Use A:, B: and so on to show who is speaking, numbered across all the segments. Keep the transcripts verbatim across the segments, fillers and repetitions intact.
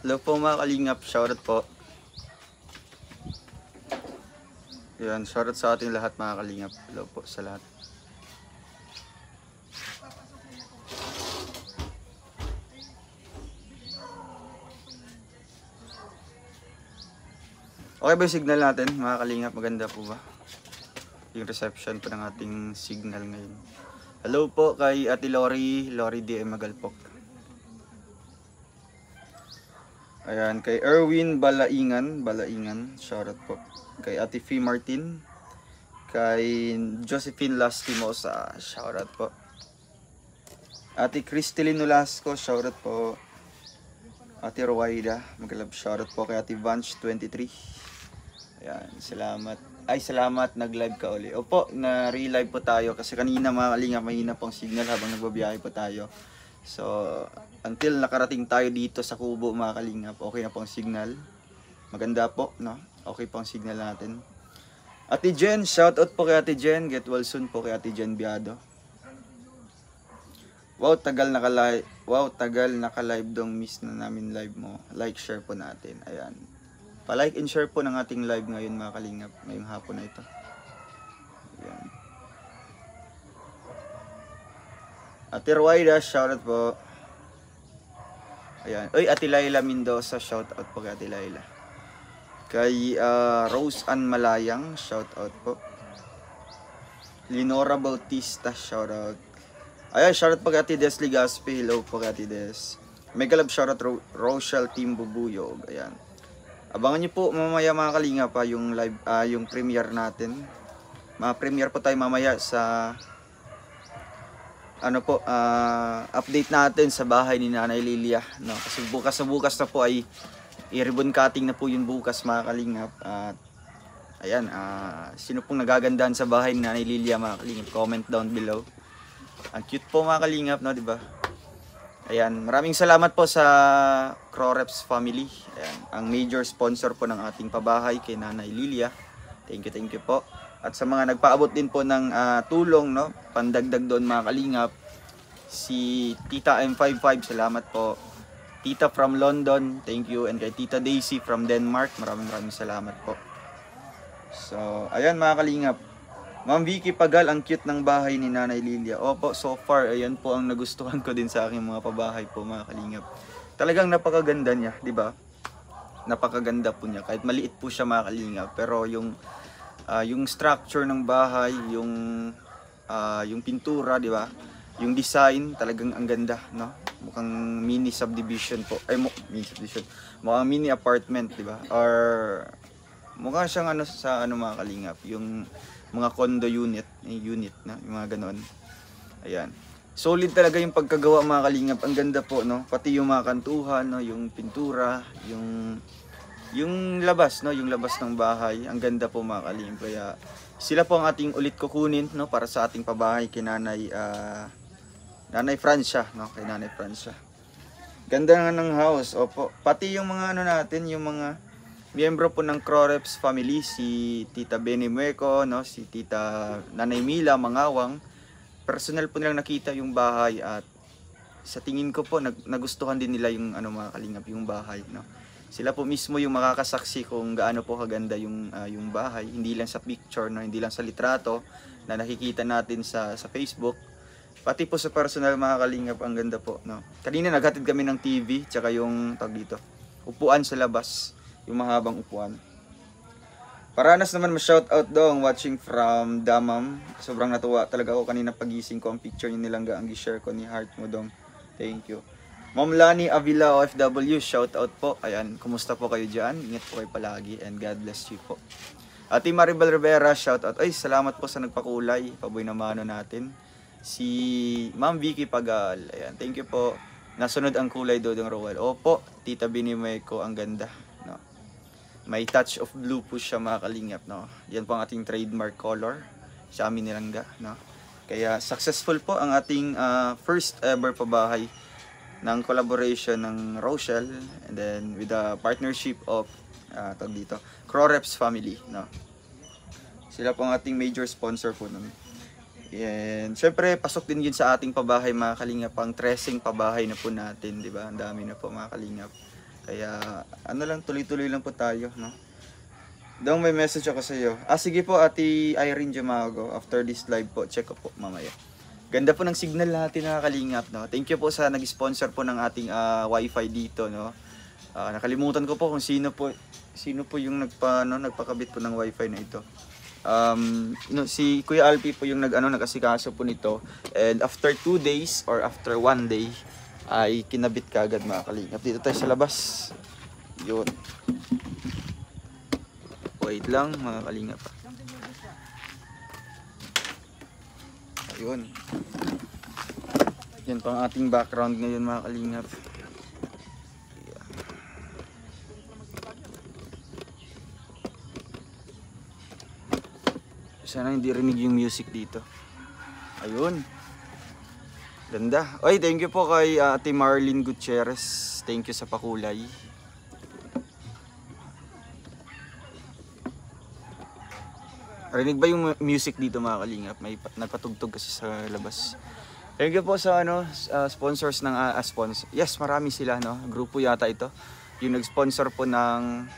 A: Hello po mga kalingap, shoutout po. Yan, shoutout sa ating lahat mga kalingap. Hello po sa lahat. Okay ba yung signal natin mga kalingap? Maganda po ba yung reception po ng ating signal ngayon? Hello po kay Ate Lori, Lori D M Magalpok. Ayan, kay Erwin Balaingan, Balaingan, shoutout po. Kay Ate Fee Martin, kay Josephine Lastimosa, shoutout po. Ate Cristelyn Nolasco, shoutout po. Ate Rowaida, magalab, shoutout po kay Ate Vanch twenty-three. Ayan, salamat. Ay, salamat, nag-live ka uli. Opo, na-re-live po tayo kasi kanina mga kalingap, mahina pong signal habang nagbabiyahe po tayo. So, until nakarating tayo dito sa Kubo mga kalingap, okay na pong signal. Maganda po, no? Okay pong signal natin. Ate Jen, shoutout po kay Ate Jen. Get well soon po kay Ate Jen Biado. Wow, tagal naka-live. Wow, tagal naka-live dong, miss na namin live mo. Like, share po natin. Ayan. Pa-like and share po ng ating live ngayon mga kalingap, ngayong hapon na ito. Ayan. Ate Ruwaida, shoutout po. Ayan. Uy, Ate Laila Mendoza, shoutout po kay Ate Laila. Kay uh, Rose Ann Malayang, shoutout po. Lenora Bautista, shoutout. Ayan, shoutout po kay Ate Des Ligaspi. Hello po kay Ate Des. Megalab, shoutout Ro Rochelle Team Bubuyog. Ayan. Abangan nyo po mamaya mga kalinga pa yung live, uh, yung premiere natin. Ma-premiere po tayo mamaya sa ano po, uh, update natin sa bahay ni Nanay Lilia, no? Kasi bukas na bukas na po ay i-ribbon cutting na po yun bukas mga kalingap. At uh, ayan, uh, sino pong nagagandahan sa bahay ni Nanay Lilia mga kalingap, comment down below. Ang cute po mga kalingap, no, di ba? Ayan, maraming salamat po sa Croreps family. Ayan, ang major sponsor po ng ating pabahay kay Nanay Lilia. Thank you, thank you po. At sa mga nagpaabot din po ng uh, tulong, no, pandagdag doon mga kalingap, si Tita M fifty-five, salamat po. Tita from London, thank you. And kay Tita Daisy from Denmark, maraming maraming salamat po. So, ayan mga kalingap. Ma'am Vicky Pagal, ang cute ng bahay ni Nanay Lilia. Opo, so far, ayan po ang nagustuhan ko din sa aking mga pabahay po mga kalingap. Talagang napakaganda niya, di ba? Napakaganda po niya. Kahit maliit po siya mga kalingap. Pero yung, uh, yung structure ng bahay, yung, uh, yung pintura, di ba? Yung design, talagang ang ganda, no? Mukhang mini subdivision po. Ay, mini subdivision. Mukhang mini apartment, di ba? Or, mukha siyang ano sa ano mga kalingap. Yung mga condo unit, unit na, yung mga ganoon. Ayan. Solid talaga yung pagkagawa mga kalingap. Ang ganda po, no? Pati yung mga kantuhan, no? Yung pintura, yung yung labas, no? Yung labas ng bahay. Ang ganda po mga kalingap. Kaya sila po ang ating ulit kukunin, no? Para sa ating pabahay kay Nanay uh, Nanay Francia, no? Kay Nanay Francia. Ganda nga ng house. Opo. Pati yung mga ano natin, yung mga miyembro po ng Croreps family, si Tita Benny Mueco, no, si Tita Nanay Mila Mangawang, personal po nilang nakita yung bahay at sa tingin ko po nag nagustuhan din nila yung ano mga kalingap yung bahay, no. Sila po mismo yung makakasaksi kung gaano po kaganda yung uh, yung bahay, hindi lang sa picture, no, hindi lang sa litrato na nakikita natin sa sa Facebook, pati po sa personal mga kalingap ang ganda po, no. Kanina naghatid kami ng T V tsaka yung tag dito, upuan sa labas. Yung mahabang upuan. Paranas naman ma-shoutout dong watching from Damam. Sobrang natuwa talaga ako kanina pagising ko ang picture niyo nilangga ang gi-share ko ni heart mo dong. Thank you. Ma'am Lani Avila O F W, shoutout po. Ayan, kumusta po kayo diyan? Ingat po kayo palagi and God bless you po. Ate Maribel Rivera, shoutout. Ay, salamat po sa nagpakulay. Paboy na mano natin. Si Ma'am Vicky Pagal. Ayan, thank you po. Nasunod ang kulay Dodong Roel. Opo, Tita Binimay ko, ang ganda. No. May touch of blue po siya mga kalingap, no. Yan po ang ating trademark color sa amin nilangga, no. Kaya successful po ang ating uh, first ever pabahay ng collaboration ng Rochelle and then with the partnership of uh, tawag dito, Croreps family, no. Sila po ang ating major sponsor po nun. And syempre pasok din yun sa ating pabahay mga kalingap, pang tracing pabahay na po natin, di ba? Ang dami na po mga kalingap. Kaya ano lang, tuloy-tuloy lang po tayo, no? Dong, may message ako sa iyo. Ah, sige po, Ate Irene Jamago. After this live po, check ko po mamaya. Ganda po ng signal natin, nakakalingap, no? Thank you po sa nag-sponsor po ng ating uh, wifi dito, no? Uh, nakalimutan ko po kung sino po sino po yung nagpa no, nagpakabit po ng wifi na ito. Um, no, si Kuya Alpi po yung nag ano nag-asikaso po nito, and after two days or after one day ay kinabit kaagad, mga kalingap. Dito tayo sa labas. Yun. Wait lang, mga kalingap. Ayun. Yan pang ating background ngayon, mga kalingap. Yeah. Sana hindi rinig yung music dito. Ayun. Ganda. Oy, thank you po kay uh, Ate Marlene Gutierrez. Thank you sa pakulay. Rinig ba yung music dito, mga kalingap? May nagpatugtog kasi sa labas. Thank you po sa ano, uh, sponsors ng uh, sponsor. Yes, marami sila, no? Grupo yata ito. Yung nag-sponsor po ng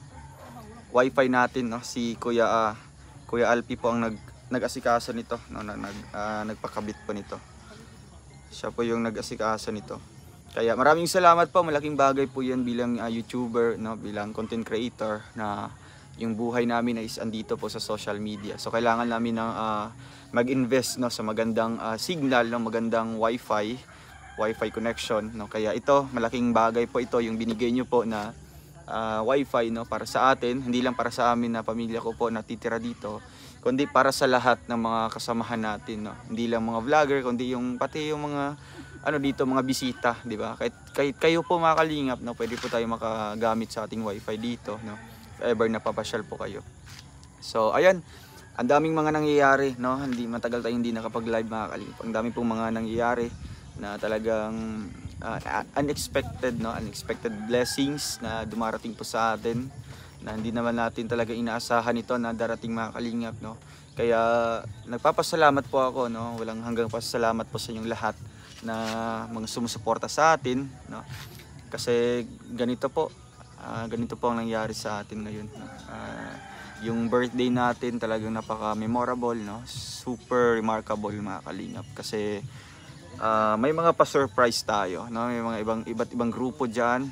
A: wifi natin, no? Si Kuya uh, Kuya Alpi po ang nag nag-asikaso nito, no? Nag uh, nagpakabit po nito. Siya po yung nag-asikaso nito. Kaya maraming salamat po, malaking bagay po 'yan bilang uh, YouTuber, no? Bilang content creator na yung buhay namin is andito po sa social media. So kailangan namin ng uh, mag-invest, no, sa magandang uh, signal, ng magandang wifi, wifi connection, no. Kaya ito, malaking bagay po ito yung binigay niyo po na uh, wifi, no, para sa atin, hindi lang para sa amin na pamilya ko po natitira dito, kundi para sa lahat ng mga kasamahan natin, no. Hindi lang mga vlogger, kundi yung pati yung mga ano dito, mga bisita, di ba? Kahit, kahit kayo po, mga kalingap, no, pwede po tayo makagamit sa ating wifi dito, no. Ever napapasyal po kayo. So ayan, ang daming mga nangyayari, no? Hindi matagal tayo hindi nakapag-live, mga kalingap. Ang dami pong mga nangyayari na talagang uh, unexpected, no? Unexpected blessings na dumarating po sa atin na hindi naman natin talaga inaasahan ito na darating, mga kalingap, no? Kaya nagpapasalamat po ako, no? Walang hanggang pasalamat po sa inyong lahat na mga sumusuporta sa atin, no? Kasi ganito po, Uh, ganito po ang nangyari sa atin ngayon. Uh, yung birthday natin talagang napaka-memorable, no? Super remarkable, mga kalingap. Kasi uh, may mga pa-surprise tayo, no? May mga ibang iba't ibang grupo diyan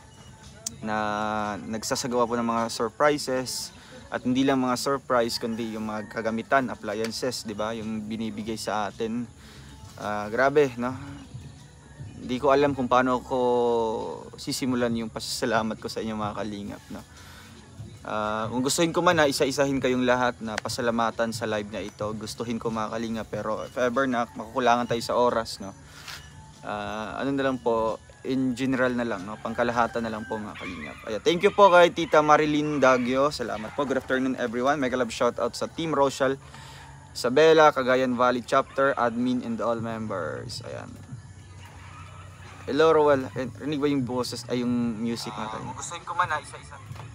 A: na nagsasagawa po ng mga surprises, at hindi lang mga surprise kundi yung mga kagamitan, appliances, 'di ba? Yung binibigay sa atin. Uh, grabe, no? Hindi ko alam kung paano ko sisimulan yung pasasalamat ko sa inyo, mga kalingap, no? Uh, kung gustuhin ko man na isa-isahin kayong lahat na pasalamatan sa live na ito, gustuhin ko, mga kalingap, pero if ever na makukulangan tayo sa oras, no? Uh, ano na lang po, in general na lang, no? Pangkalahatan na lang po, mga kalingap. Ay, thank you po kay Tita Marilyn Dagyo. Salamat po. Good afternoon, everyone. Mega love shoutout sa Team Rochelle, Isabela, Cagayan Valley Chapter, admin, and all members. Ayan. Hello, Rowell. Rinig ba yung boses, ay yung music natin? Uh, gustuhin ko man na isa-isa.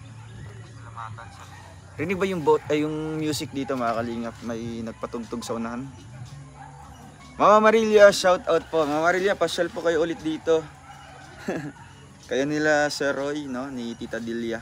A: Rinig ba yung, ay yung music dito, mga kalingap? May nagpatugtog sa unahan. Mama Marilia, shout out po. Mama Marilia, pasyal po kayo ulit dito. Kaya nila Sir Roy, no? Ni Tita Dilia.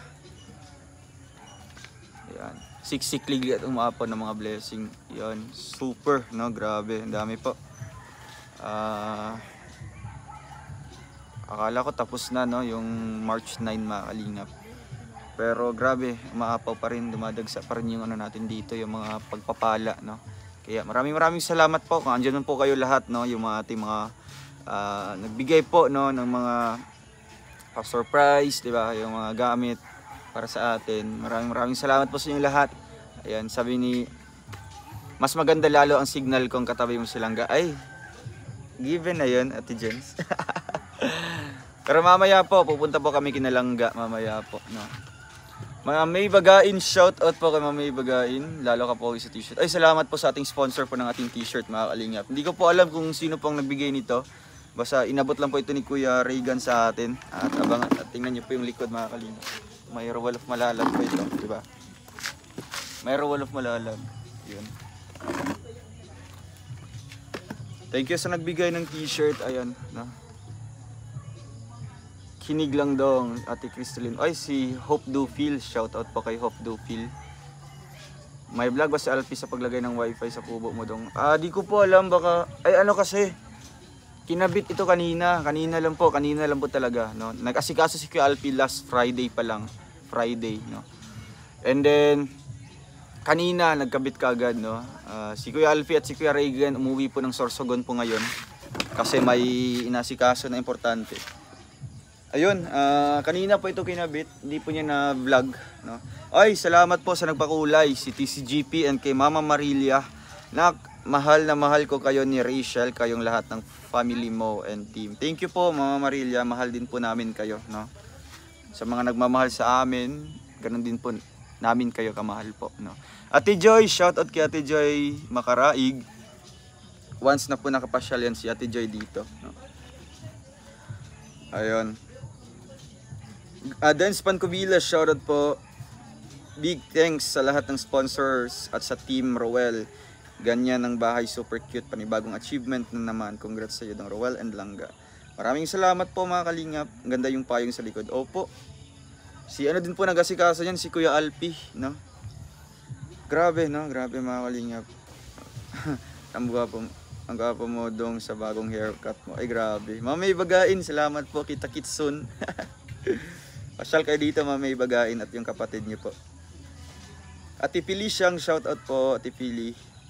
A: Ayan. Siksiklig at umapon ng mga blessing. Ayan. Super, no? Grabe. Ang dami po. Ah... Uh, Akala ko tapos na, no, yung March ninth, mga kalingap. Pero grabe, umaapaw pa rin, dumadagsa pa rin yung ano natin dito, yung mga pagpapala, no. Kaya maraming maraming salamat po kung andyan po kayo lahat, no, yung mga ating mga uh, nagbigay po, no, ng mga pa-surprise, di ba, yung mga gamit para sa atin. Maraming maraming salamat po sa inyo lahat. Ayan, sabi ni, mas maganda lalo ang signal kung katabi mo silang ga. Ay, given na yun, Ate Jens. Pero mamaya po, pupunta po kami kinalangga mamaya po, no. Mga May Bagain, shout out po kay Ma'am May Bagain. Lalo ka po sa t-shirt. Ay, salamat po sa ating sponsor po ng ating t-shirt, mga kalingap. Hindi ko po alam kung sino pong nagbigay nito. Basta inabot lang po ito ni Kuya Reagan sa atin. At abangan, at tingnan niyo po yung likod, mga kalingap. May Rowell of Malalag po ito, di ba? May Rowell of Malalag. Yun. Thank you sa nagbigay ng t-shirt. Ayan, no. Kinig lang dong, Ate Crystalline. Ay, si Hope Dufil. Shout out po kay Hope Dufil. May vlog ba si Alfie sa paglagay ng wifi sa kubo mo dong? Ah, di ko po alam. Baka, ay ano kasi, kinabit ito kanina. Kanina lang po, kanina lang po talaga. No? Nag-asikaso si Kuya Alfie last Friday pa lang. Friday, no? And then, kanina, nagkabit ka agad, no? Uh, si Kuya Alfie at si Kuya Reagan umuwi po ng Sorsogon po ngayon. Kasi may inasikaso na importante. Ayun, uh, kanina po ito kinabit. Hindi po niya na vlog, no? Ay, salamat po sa nagpakulay, si T C G P and kay Mama Marilia. Nak, mahal na mahal ko kayo ni Rachel, kayong lahat ng family mo and team. Thank you po, Mama Marilia. Mahal din po namin kayo, no? Sa mga nagmamahal sa amin, ganun din po namin kayo kamahal po, no? Ate Joy, shout out kay Ate Joy Makaraig. Once na po nakapasyal yan si Ate Joy dito, no? Ayun. Uh, Dance Pancubila, shout out po. Big thanks sa lahat ng sponsors at sa Team Roel. Ganyan ang bahay, super cute, panibagong achievement na naman. Congrats sa iyo ng Roel and Langga. Maraming salamat po mga kalingap. Ganda yung payong sa likod. Opo. Si ano din po nag-asikaso niyan, si Kuya Alpi, no? Grabe, no? Grabe mga kalingap. Ang gwapo, ang gwapo mo dong sa bagong haircut mo. Ay grabe. Mamay Bagain, salamat po. Kita-kits soon. Pasyal kayo dito, Mamay Bagain at yung kapatid niyo po. Ate Pili siyang shoutout po, Ate Pili.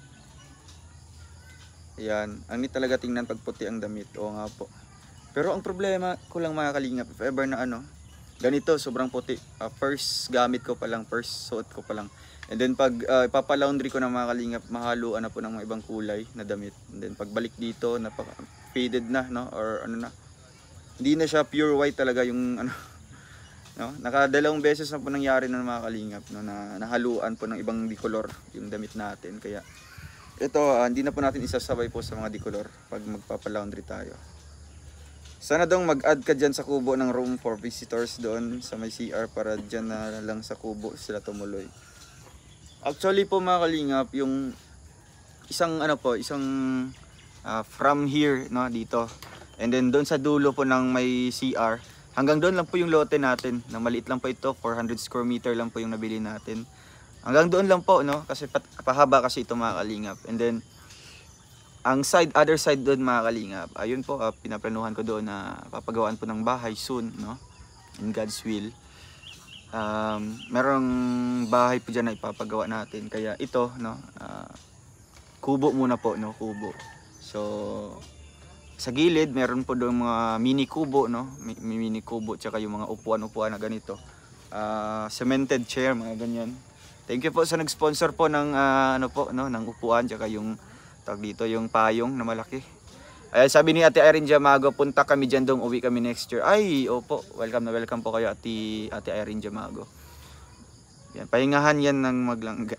A: Ayan, ang neat talaga tingnan pag puti ang damit. Oo nga po. Pero ang problema ko lang mga kalingap, if ever na ano, ganito, sobrang puti. Uh, first gamit ko pa lang, first suot ko pa lang. And then pag uh, ipapalaundry ko ng mga kalingap, mahaluan na po ng mga ibang kulay na damit. And then pagbalik dito, napaka faded na, no? Or ano na. Hindi na siya pure white talaga yung ano. No? Nakadalawang beses na po nangyari na mga kalingap, no, na nahaluan po ng ibang dikolor yung damit natin. Kaya ito, uh, hindi na po natin isasabay po sa mga dikolor pag magpapalaundry tayo. Sana dong mag-add ka dyan sa kubo ng room for visitors doon sa may C R para dyan na lang sa kubo sila tumuloy. Actually po mga kalingap, yung isang ano po, isang uh, from here, no, dito. And then doon sa dulo po ng may C R. Hanggang doon lang po yung lote natin. Na maliit lang po ito, four hundred square meter lang po yung nabili natin. Hanggang doon lang po, no? Kasi pahaba kasi ito mga kalingap. And then, ang side, other side doon mga kalingap, ayun po, uh, pinaplanuhan ko doon na papagawaan po ng bahay soon, no? In God's will. Um, merong bahay po dyan na ipapagawa natin. Kaya ito, no? Uh, kubo muna po, no? Kubo. So, sa gilid, meron po doon mga mini kubo, no? Mini kubo, tsaka yung mga upuan-upuan na ganito. Uh, cemented chair, mga ganyan. Thank you po sa nag-sponsor po ng uh, ano po, no, ng upuan, tsaka yung tag dito, yung payong na malaki. Ay, sabi ni Ate Irene Jamago, punta kami diyan dong, uwi kami next year. Ay, opo, welcome na welcome po kayo Ate Ate Irene Jamago. Yan, pahingahan yan ng maglangga.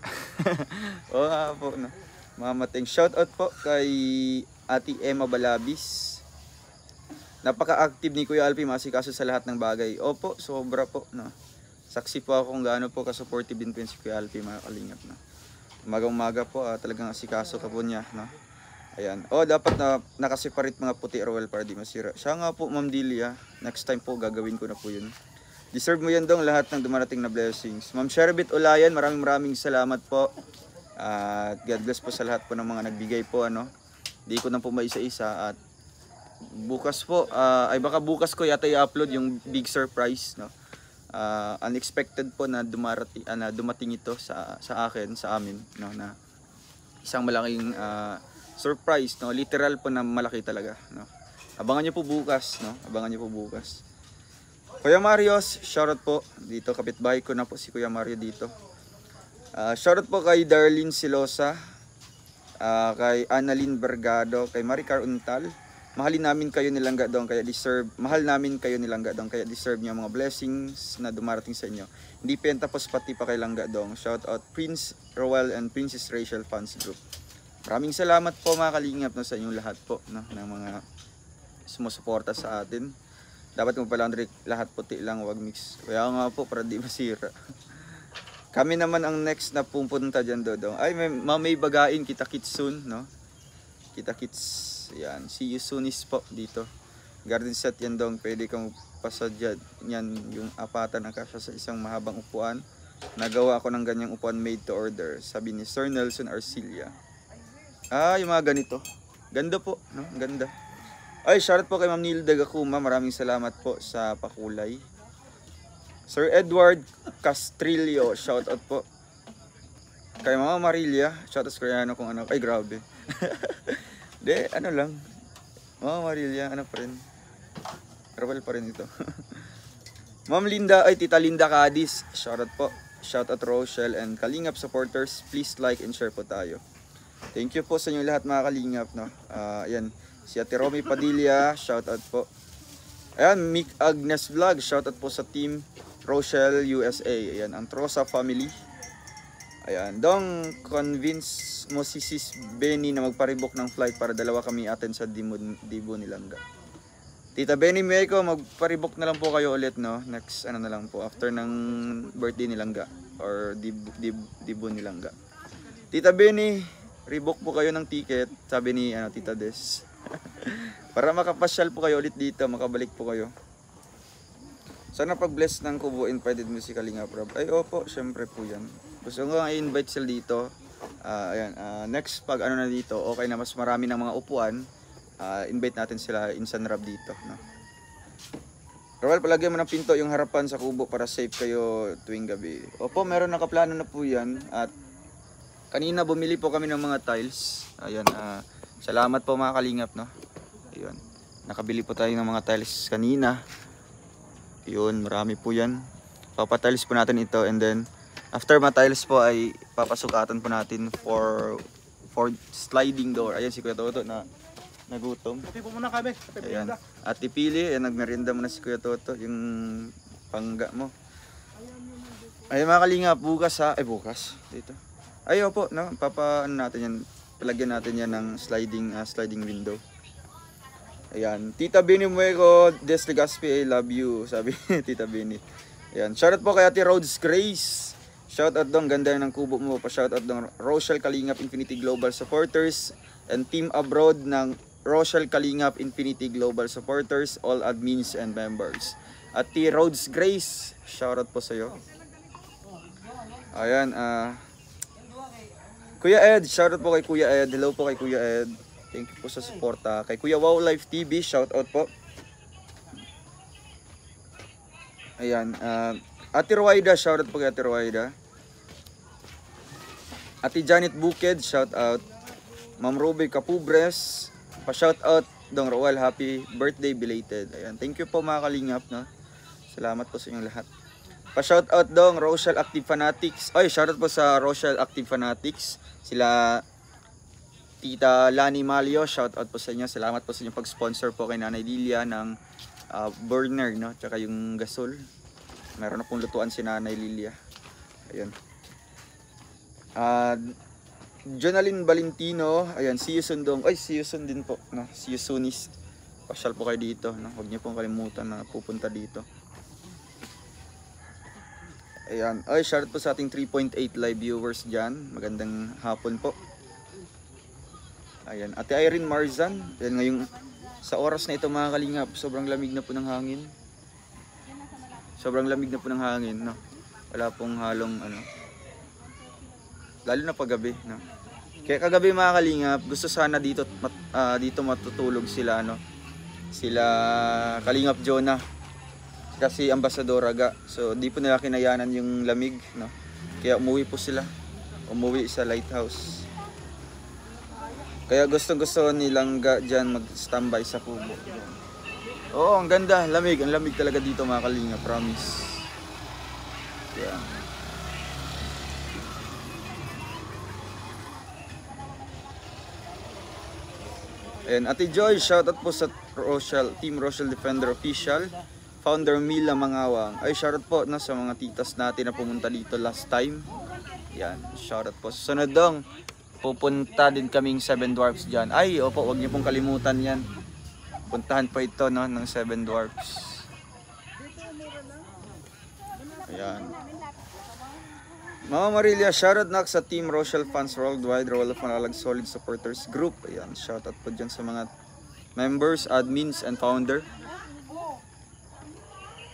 A: Oo nga po, no. Mamating shout out po kay Ate Emma Balabis. Napaka-active ni Kuya Alfie, masikaso sa lahat ng bagay. Opo, sobra po, no. Saksi po ako kung gaano po ka-supportive din po si Kuya Alfie, mga kalingap, no. Umaga-umaga po, ah, talagang asikaso ka po niya, no. Ayan. Oh, dapat na nakasiparit mga puti Roel para di masira. Siya nga po, Ma'am Delia. Next time po gagawin ko na po 'yun. Deserve mo 'yan dong lahat ng dumarating na blessings. Ma'am Sherbet Olayan, maraming maraming salamat po. At uh, God bless po sa lahat po ng mga nagbigay po, ano. Di ko na po maisa-isa at bukas po, uh, ay baka bukas ko yata i-upload yung big surprise, no. Uh, unexpected po na dumarati, uh, na dumating ito sa sa akin, sa amin, no, na isang malaking uh, surprise, no, literal po na malaki talaga, no. Abangan niyo po bukas, no. Abangan niyo po bukas. Kuya Marios, shoutout po dito, kapitbahay ko na po si Kuya Mario dito. Uh, shoutout po kay Darlene Silosa, uh, kay Annalyn Bergado, kay Maricar Untal. Mahalin namin kayo nilangga doon, kaya deserve, mahal namin kayo nilangga doon, kaya deserve niyo mga blessings na dumarating sa inyo. Hindi pa tapos pati pa kay Langga doon. Shout out Prince Roel and Princess Rachel Fans Group. Maraming salamat po mga kalingap, no, sa inyong lahat po, no, ng mga sumusuporta sa atin. Dapat mo pala lahat puti lang, wag mix. Kaya nga po, para di masira. Kami naman ang next na pupunta dyan, Dodong. Ay, may, may bagain, kita-kits soon, no? Kita-kits. Yan, see you soon is po dito. Garden set yan dong, pwede kang pasadya yan yung apatan na kasya sa isang mahabang upuan. Nagawa ko ng ganyang upuan made to order, sabi ni Sir Nelson Arcilia. Ah, yung mga ganito. Ganda po, no? Ganda. Ay, shoutout po kay Ma'am Nilda Gakuma. Maraming salamat po sa pakulay. Sir Edward Castrillo, shoutout po. Kay Mama Marilia, shoutout sa Koreano kung ano. Ay, grabe. De, ano lang. Mama Marilia, ano pa rin. Rawal pa rin ito. Ma'am Linda, ay Tita Linda Cadiz, shoutout po. Shoutout Rochelle and Kalingap supporters. Please like and share po tayo. Thank you po sa inyo lahat mga Kalingap, no? Uh, ayan, si Ate Romy Padilla, shoutout po. Ayan, Mick Agnes Vlog, shoutout po sa team Rochelle U S A. Ayan, ang Trosa family. Ayan, dong convince mo si Sis Benny na magparibok ng flight para dalawa kami atin sa Dibo, Dibo Nilangga. Tita Benny Meiko, magparibok na lang po kayo ulit, no? Next, ano na lang po, after ng birthday Nilangga or Dibo, Dibo, Dibo Nilangga. Tita Benny, rebook po kayo ng ticket, sabi ni ano, Tita Des. Para makapasyal po kayo ulit dito, makabalik po kayo. Sana pag-bless ng Kubo Invited Music Kalingap Rob. Ay, opo, syempre po yan. Gusto ko nga i-invite sila dito. Uh, ayan, uh, next pag ano na dito, okay na mas marami ng mga upuan, uh, invite natin sila Insan Rab dito. No? Roel, palagyan mo ng pinto yung harapan sa kubo para safe kayo tuwing gabi. Opo, meron nakaplano na po yan. At kanina bumili po kami ng mga tiles. Ayan, uh, salamat po mga Kalingap. No? Ayun, nakabili po tayo ng mga tiles kanina. Yun, marami po yan. Papatiles po natin ito and then after matiles po ay papasukatan po natin for for sliding door. Ayan si Kuya Toto na nagutom.
B: Kape po muna kami.
A: Ayan. At ipili, ayan, nagmerienda muna si Kuya Toto yung pangga mo. Ayan mga Kalingap, bukas ha. Ay bukas. Dito. Ay opo, no? Papa, ano natin yan. Palagyan natin yan ng sliding uh, sliding window. Ayan. Tita Benny Muego, Des Legaspi, I love you. Sabi Tita Benny. Ayan. Shoutout po kay Ate Rhodes Grace. Shoutout dong, ganda ng kubo mo. Pa-shoutout dong Rochelle Kalingap Infinity Global Supporters and Team Abroad ng Rochelle Kalingap Infinity Global Supporters, all admins and members. At T. Rhodes Grace, shoutout po sa iyo. Ayan, ah uh, Kuya Ed, shoutout po kay Kuya Ed. Hello po kay Kuya Ed. Thank you po sa suporta. Kay Kuya Wow Life T V, shoutout po. Ayan, uh, Ate Ruwaida, shoutout po kay Ate Ruwaida. Ate Janet Buked, shoutout. Ma'am Ruby Capubres, pa-shoutout. Dong Roel, happy birthday belated. Ayan, thank you po mga Kalingap, no? Salamat po sa inyong lahat. Pa-shoutout dong Rochelle Active Fanatics. Ay, shoutout po sa Rochelle Active Fanatics. Sila Tita Lani Malio, shoutout po sa inyo. Salamat po sa inyong pag-sponsor po kay Nanay Lilia ng uh, burner, no? Tsaka yung gasol. Meron na pong lutuan si Nanay Lilia. Ayun. Uh, Jonaline Valentino, ayan, see you soon dong. Ay, see you soon din po, no? See you soonis. Pasyal po kayo dito, no? Huwag niyo pong kalimutan na pupunta dito. Ayan, ay, shoutout po sa ating three point eight live viewers dyan. Magandang hapon po. Ayan, Ate Irene Marzan. Ayan, ngayong sa oras na ito mga Kalingap, sobrang lamig na po ng hangin. Sobrang lamig na po ng hangin, no? Wala pong halong ano. Lalo na paggabi, no? Kaya kagabi mga Kalingap, gusto sana dito mat, uh, dito matutulog sila, no? Sila Kalingap Jonah. Kasi Ambassador Raga. So di po nila kinayanan yung lamig, no? Kaya umuwi po sila. Umuwi sa lighthouse. Kaya gustong-gusto nilang diyan mag-standby sa kubo. Oo, ang ganda, lamig, ang lamig talaga dito mga Kalingap, promise. Yeah. And Ate Joy, shoutout po sa Rochelle, Team Rochelle Defender Official, Founder Mila Mangawang. Ay, shoutout po, no, sa mga titas natin na pumunta dito last time. Yan, shoutout po. Sunod dong, pupunta din kaming Seven Dwarfs dyan. Ay, opo, huwag niyo pong kalimutan yan. Puntahan po ito, no, ng Seven Dwarfs. Ayan. Mama Marilia, shoutout na sa Team Rochelle Fans Worldwide, Roll of Manalag Solid Supporters Group. Ayan, shoutout po dyan sa mga members, admins, and founder.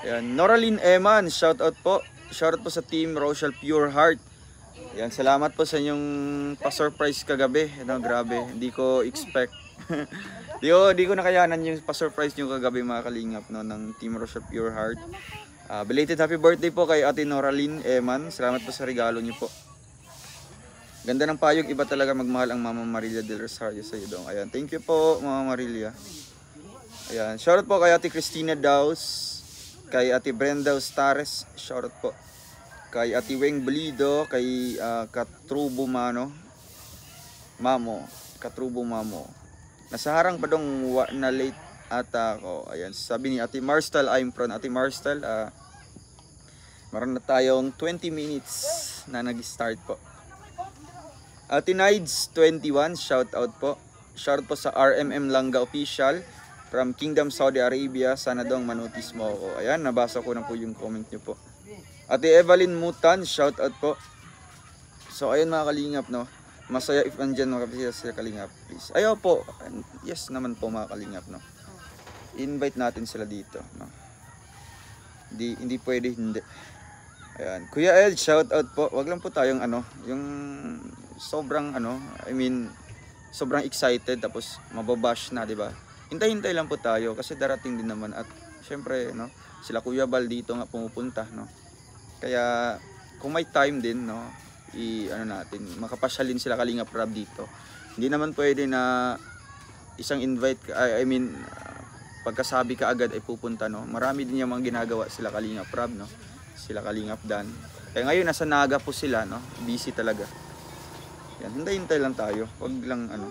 A: Ayan, Noraline Eman, shout out po. Shout out po sa team Rochelle Pure Heart. Ayan, salamat po sa inyong pa-surprise kagabi. Ano, grabe, hindi ko expect. di ko, di ko nakayanan yung pa-surprise nyo kagabi mga kalingap, no, ng team Rochelle Pure Heart. Uh, belated happy birthday po kay Ate Noraline Eman. Salamat po sa regalo nyo po. Ganda ng payong, iba talaga magmahal ang Mama Marilia del Rosario sa iyo dong. Ayan, thank you po Mama Marilia. Ayan, shoutout po kay Ate Christina Daus, kay Ate Brenda Ustares, shoutout po. Kay Ate Weng Belido, kay uh, Katrubo Mano, Mamo, Katrubo Mamo. Nasa harang pa dong na late ata ako. Ayan, sabi ni Ate Marstal, I'm from Ate Marstal. Uh, Meron na tayong twenty minutes na nag-start po. Ate Nides twenty-one, shout out po. Shout out po sa R M M Langga Official from Kingdom Saudi Arabia. Sana dong manotis mo ako. Ayan, nabasa ko na po yung comment nyo po. Ate Evelyn Mutan, shout out po. So ayun mga kalingap, no. Masaya if andyan makapisa sila kalingap, please. Ayaw po. Yes naman po mga kalingap, no. Invite natin sila dito, no. Hindi hindi pwede hindi. Ayan, Kuya Ed, shout out po. Wag lang po tayong ano, yung sobrang ano, I mean, sobrang excited tapos mababash na, 'di ba? Hintay-hintay lang po tayo kasi darating din naman at syempre, no, sila Kuya Bal dito nga pumupunta, no. Kaya kung may time din, no, i ano natin, makapasyalin sila Kalingap Rab dito. Hindi naman pwede na isang invite I, I mean uh, pagkasabi ka agad ay pupunta, no. Marami din yung mga ginagawa sila Kalingap Rab, no. Sila Kalingap Dan. Kaya ngayon nasa Naga po sila, no. Busy talaga. Yan, hintay-hintay lang tayo. Wag lang ano.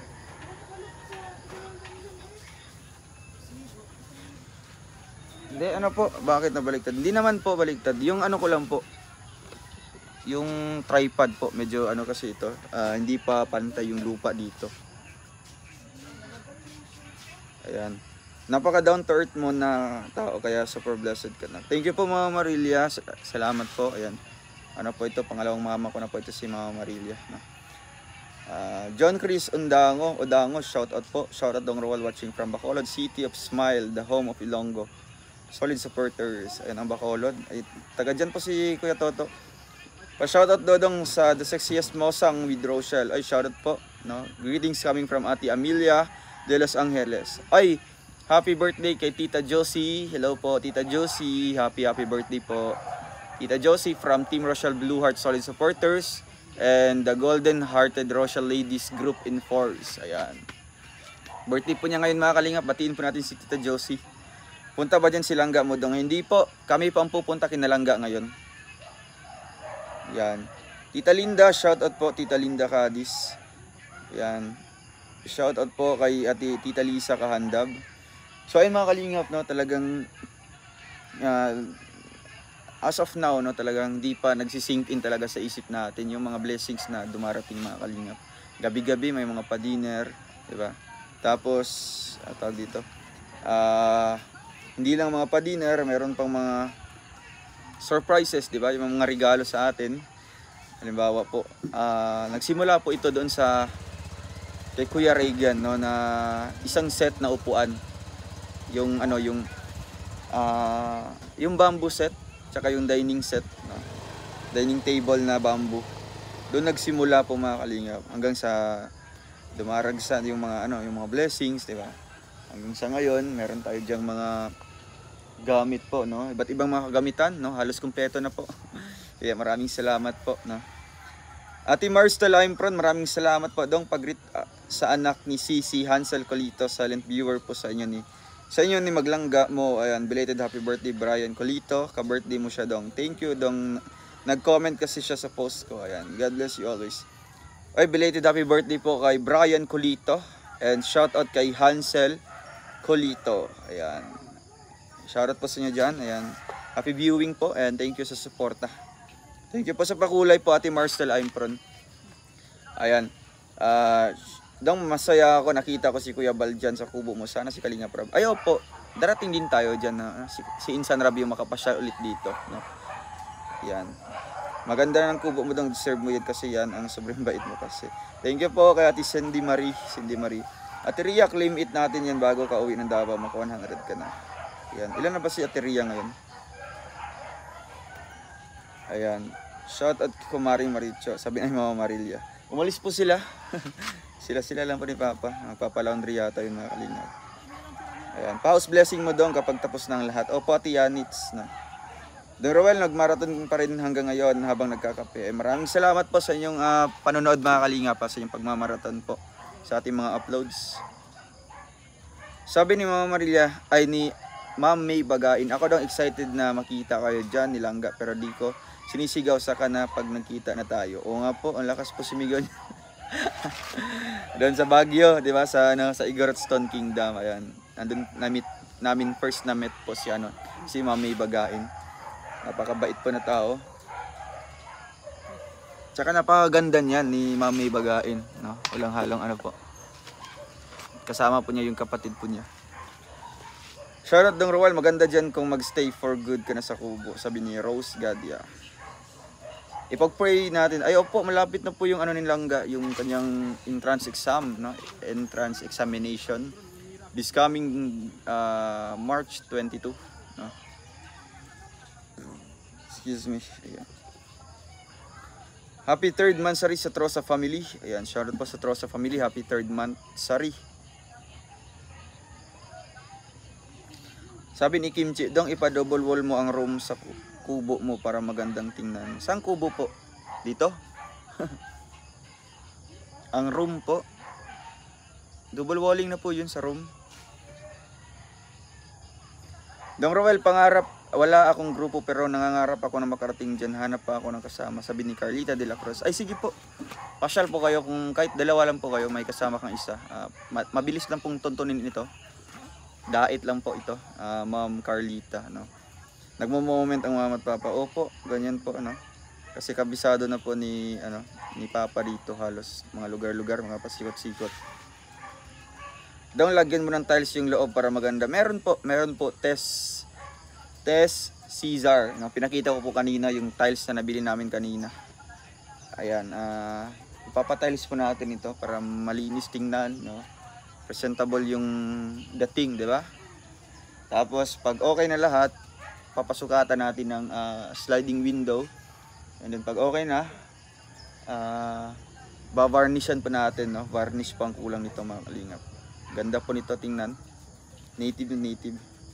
A: Hindi, ano po, bakit nabaliktad? Hindi naman po baliktad. Yung ano ko lang po, yung tripod po, medyo ano kasi ito, uh, hindi pa pantay yung lupa dito. Ayan. Napaka down to earth mo na tao, kaya super blessed ka na. Thank you po Mama Marilia. Salamat po. Ayan. Ano po ito, pangalawang mama ko na po ito si Mama Marilia. No? Uh, John Chris Undango, Odango, shout out po. Shout out dong Roel watching from Bacolod, City of Smile, the home of Ilonggo. Solid supporters. Ayan ang Bacolod. Ay, taga dyan po si Kuya Toto. Pa-shoutout dodong sa The Sexiest Mosang with Rochelle. Ay, shoutout po. No? Greetings coming from Ate Amelia de Los Angeles. Ay, happy birthday kay Tita Josie. Hello po, Tita Josie. Happy, happy birthday po. Tita Josie from Team Rochelle Blue Heart Solid Supporters and the Golden Hearted Rochelle Ladies Group in Force. Ayan. Birthday po niya ngayon mga kalingap. Batiin po natin si Tita Josie. Punta ba dyan si Langga mo dong? Hindi po. Kami pa ang pupunta kina Langga ngayon. Yan. Tita Linda, shout out po Tita Linda Cadiz. Yan. Shout out po kay Ate Tita Lisa Kahandab. So ayun mga kalingap, no, talagang uh, as of now, no, talagang di pa nagsisink in talaga sa isip natin yung mga blessings na dumarating mga kalingap. Gabi-gabi may mga pa-dinner, di ba? Tapos, uh, tawag dito. Ah, uh, hindi lang mga pa-dinner, meron pang mga surprises, di ba? Yung mga regalo sa atin. Halimbawa po, uh, nagsimula po ito doon sa kay Kuya Reagan, no, na isang set na upuan. Yung ano, yung uh, yung bamboo set, tsaka yung dining set, no? Dining table na bamboo. Doon nagsimula po mga kalingap hanggang sa dumaragsan yung mga ano, yung mga blessings, di ba? Hanggang sa ngayon, meron tayo diyang mga gamit po, no? Iba't ibang mga kagamitan, no? Halos kumpleto na po. Kaya maraming salamat po, no? Ate Marstal Impron, maraming salamat po dong pag uh, sa anak ni Sisi Hansel Colito, silent viewer po sa inyo ni sa inyo ni Maglangga mo. Ayan, belated happy birthday Brian Colito, ka-birthday mo siya dong. Thank you dong, nag-comment kasi siya sa post ko. Ayan, God bless you always. Ay, belated happy birthday po kay Brian Colito and shout out kay Hansel Colito. Ayan. Shout out po sa inyo dyan. Ayan. Happy viewing po and thank you sa suporta. Thank you po sa pakulay po Ate Marstal Impron. Ayan. Ah, uh, dong masaya ako, nakita ko si Kuya Bal dyan sa kubo mo. Sana si Kalingap Rab. Ayaw po, darating din tayo dyan na si, si Insan Rab yung makapasyal ulit dito, no? Yan. Maganda na ng kubo mo dong, deserve mo yan kasi yan ang sobrang bait mo kasi. Thank you po kay Ate Cindy Marie. Cindy Marie. Ate Ria, claim it natin yan bago ka uwi ng Davao. Maka one hundred ka na. Ayan. Ilan na ba si Ate Ria ngayon? Ayan. Shout out kay Kumaring Maricho. Sabi ni Mama Marilia. Umalis po sila. Sila-sila lang po ni Papa. Magpapalaundry yata yung mga kalingap. Ayan. Pause blessing mo doon kapag tapos ng lahat. Opo, Ate Yanits na. Don Roel, nagmarathon pa rin hanggang ngayon habang nagkakape. Eh, maraming salamat po sa inyong uh, panonood mga kalingap, pa sa inyong pagmamarathon po sa ating mga uploads. Sabi ni Mama Marilia, ay ni Ma'am May Bagain, ako daw excited na makita kayo dyan, nilangga, pero di ko sinisigaw sa kana pag nagkita na tayo. Oo nga po, ang lakas po sumigaw niya. Doon sa Baguio, di ba? Sa, ano, sa Igorot Stone Kingdom. Ayan. Andun na-meet namin, first na meet po si, ano, si Ma'am May Bagain. Napakabait po na tao. Tsaka napakaganda niyan ni Ma'am May Bagain. No? Walang halong ano po. Kasama po niya yung kapatid po niya. Shoutout Dong Roel, maganda dyan kung magstay for good ka na sa Kubo. Sabi ni Rose Gadia. Ipag-pray natin. Ay opo, malapit na po yung ano ni Langga, yung kanyang entrance exam, no? Entrance examination. This coming uh, March twenty-two. No? Excuse me. Ayan. Happy third month sari sa Trosa family. Ayan, shoutout po sa Trosa family. Happy third month sari. Sabi ni Kimchi, dong ipa-double wall mo ang room sa kubo mo para magandang tingnan. Saan kubo po? Dito? Ang room po. Double walling na po yun sa room. Dong Roel, pangarap, wala akong grupo pero nangangarap ako na makarating dyan. Hanap pa ako ng kasama. Sabi ni Carlita de la Cruz. Ay sige po. Pasyal po kayo kung kahit dalawa lang po kayo, may kasama kang isa. Uh, mabilis lang pong tontonin ito. Dait lang po ito, uh, Ma'am Carlita, no. Nagmo-moment ang mama at papa. Opo, ganyan po, ano. Kasi kabisado na po ni ano, ni Papa dito halos mga lugar-lugar, mga pasikot-sikot. Daw lagyan mo ng tiles yung loob para maganda. Meron po, meron po Tess Tess Caesar, no. Pinakita ko po kanina yung tiles na nabili namin kanina. Ayan, ah uh, ipapa-tiles po natin ito para malinis tingnan, no. Presentable yung dating, di ba? Tapos pag okay na lahat, papasukatan natin ng uh, sliding window. And then pag okay na, uh, bavarnishan pa natin, no? Varnish pa ang kulang nito mga kalingap. Ganda po nito tingnan. Native na native.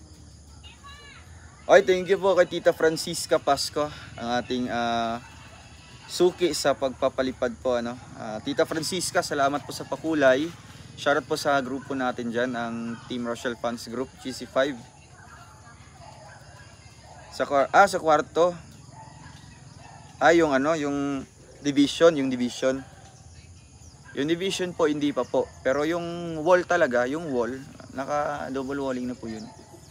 A: Okay, thank you po kay Tita Francisca Pasco, ang ating uh, suki sa pagpapalipad po, ano. Uh, Tita Francisca, salamat po sa pakulay. Shoutout po sa grupo natin dyan, ang Team Rochelle Fans Group, G C five. Sa, ah, sa kwarto. Ah, yung ano, yung division, yung division. Yung division po, hindi pa po. Pero yung wall talaga, yung wall, naka double walling na po yun.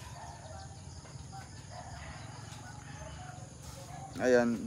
A: Ayan.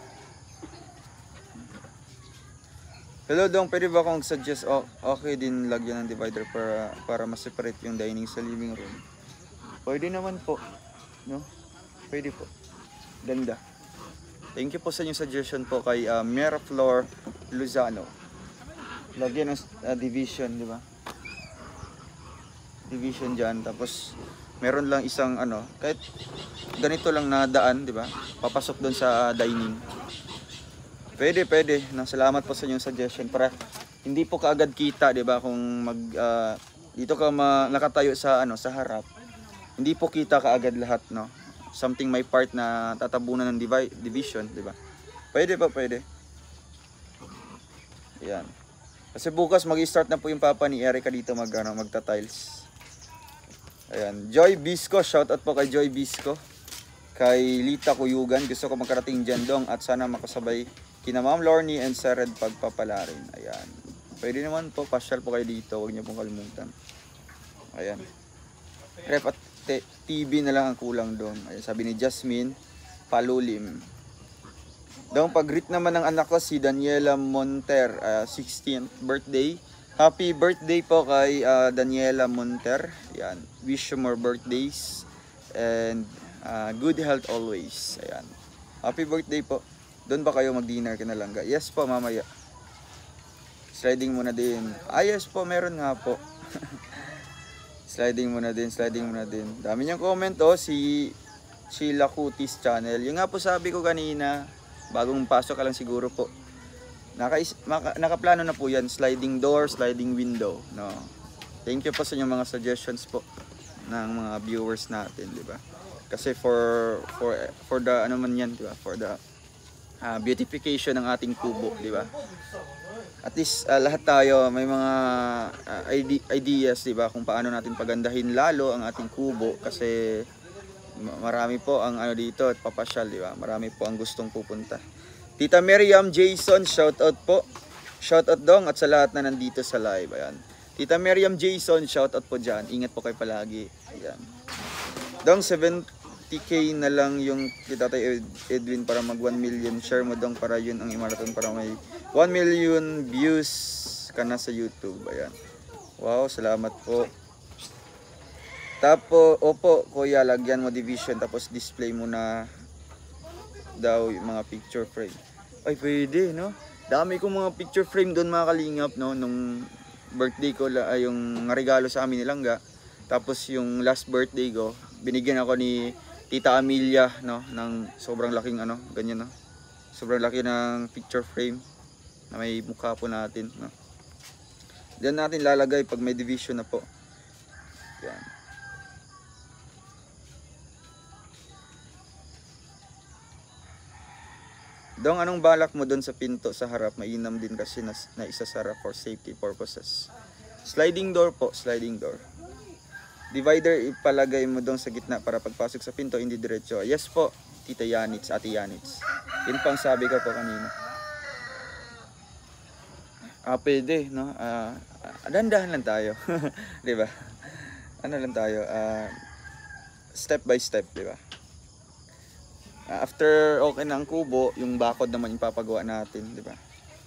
A: Hello Dong, pwede ba akong suggest oh, okay din lagyan ng divider para para ma-separate yung dining sa living room? Pwede naman po, no? Pwede po. Ganda. Thank you po sa inyong suggestion po kay uh, Miraflor Luzano. Lagyan ng uh, division, di ba? Division diyan, tapos meron lang isang ano, kahit ganito lang na daan, di ba? Papasok doon sa uh, dining. Pwede, pwede. Salamat po sa inyong suggestion para hindi po kaagad kita, 'di ba? Kung mag uh, dito ka ma, nakatayo sa ano, sa harap. Hindi po kita kaagad lahat, no. Something may part na tatabunan ng divi division, 'di ba? Pwede pa, pwede. Ayun. Kasi bukas magi-start na po yung papa ni Erica dito mag ano, magta-tiles. Ayan, Joy Bisco, shout out po kay Joy Bisco. Kay Lita Kuyugan, gusto ko makarating dyan Dong at sana makasabay kina Ma'am Lorny and sa Red pagpapalarin. Ayan. Pwede naman po, pasyal po kayo dito. Huwag niyo pong kalimutan. Ayan. Ref at T V na lang ang kulang doon. Ayan, sabi ni Jasmine Palulim. Dong, pag-greet naman ng anak ko si Daniela Monter, uh, sixteenth birthday. Happy birthday po kay uh, Daniela Monter. Ayan. Wish you more birthdays. And Uh, good health always. Ayan. Happy birthday po. Doon ba kayo mag-dinner kina Langga? Yes po, mamaya. Sliding muna din. Ah, yes po, meron nga po. Sliding muna din, sliding muna din. Dami niyang comment oh, si Sheila Cutis channel. Yung nga po sabi ko kanina, bagong pasok ka lang siguro po. Naka, maka, nakaplano na po yan, sliding door, sliding window. No. Thank you po sa inyong mga suggestions po ng mga viewers natin, di ba? Kasi for for for the ano man yan, di ba? For the uh, beautification ng ating kubo, di ba? At least uh, lahat tayo may mga uh, ide ideas, di ba, kung paano natin pagandahin lalo ang ating kubo kasi marami po ang ano dito at papasyal, di ba? Marami po ang gustong pupunta. Tita Miriam Jason, shout out po. Shout out dong at sa lahat na nandito sa live. Ayan. Tita Miriam Jason, shout out po diyan. Ingat po kayo palagi. Ayan. Dong seventy K na lang yung kita tayo Edwin para mag one million. Share mo dong para yun ang i-marathon para may one million views ka na sa YouTube. Ayan. Wow, salamat po. Tapos, opo, kuya, lagyan mo division tapos display mo na daw yung mga picture frame. Ay, pwede, no? Dami kong mga picture frame doon, mga kalingap, no? Nung birthday ko, ay yung regalo sa amin nilangga. Tapos yung last birthday ko, binigyan ako ni Tita Amelia, no? Ng sobrang laking, ano, ganyan, no? Sobrang laki ng picture frame na may mukha po natin, no? Diyan natin lalagay pag may division na po. Yan. Dong, anong balak mo doon sa pinto sa harap? Mainam din kasi na, na isasara for safety purposes. Sliding door po, sliding door. Divider ipalagay mo doon sa gitna para pagpasok sa pinto, hindi diretso. Yes po, Tita Yanitz, Ate Yanitz. Yun pang sabi ko po kanina. Ah, pwede, no? Ah, dandahan lang tayo. Di ba? Ano lang tayo? Ah, step by step, di ba? After okay na ang kubo, yung bakod naman yung papagawa natin, di ba?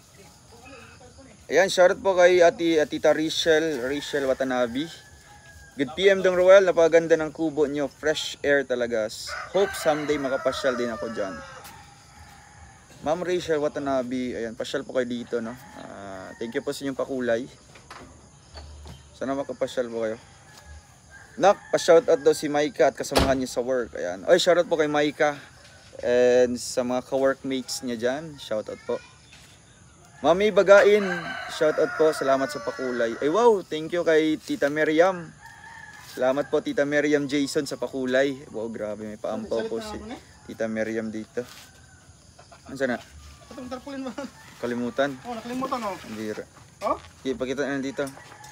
A: Ayan, shoutout po kay Ati, Tita Rachel, Rachel Watanabe. Good P M dong Roel, napaganda ng kubo nyo, fresh air talaga. Hope someday makapasyal din ako dyan. Ma'am Rachel Watanabe, ayan, pasyal po kayo dito, no? Uh, thank you po sa inyong pakulay. Sana makapasyal po kayo. Nak, pa-shoutout daw si Maika at kasamahan niya sa work. Ayan. Oy, shoutout po kay Maika. And sa mga ka-workmates niya dyan, shoutout po. Mami Bagain, shoutout po, salamat sa pakulay. Ay wow, thank you kay Tita Miriam. Salamat po Tita Miriam Jason sa pakulay. Wow, grabe, may paampaw po si Tita Miriam dito. Ano sana?
B: Itong tarpaulin mo.
A: Kalimutan.
B: Oh, nakalimutan oh.
A: Hindi.
B: Oh?
A: Okay, pakita na dito.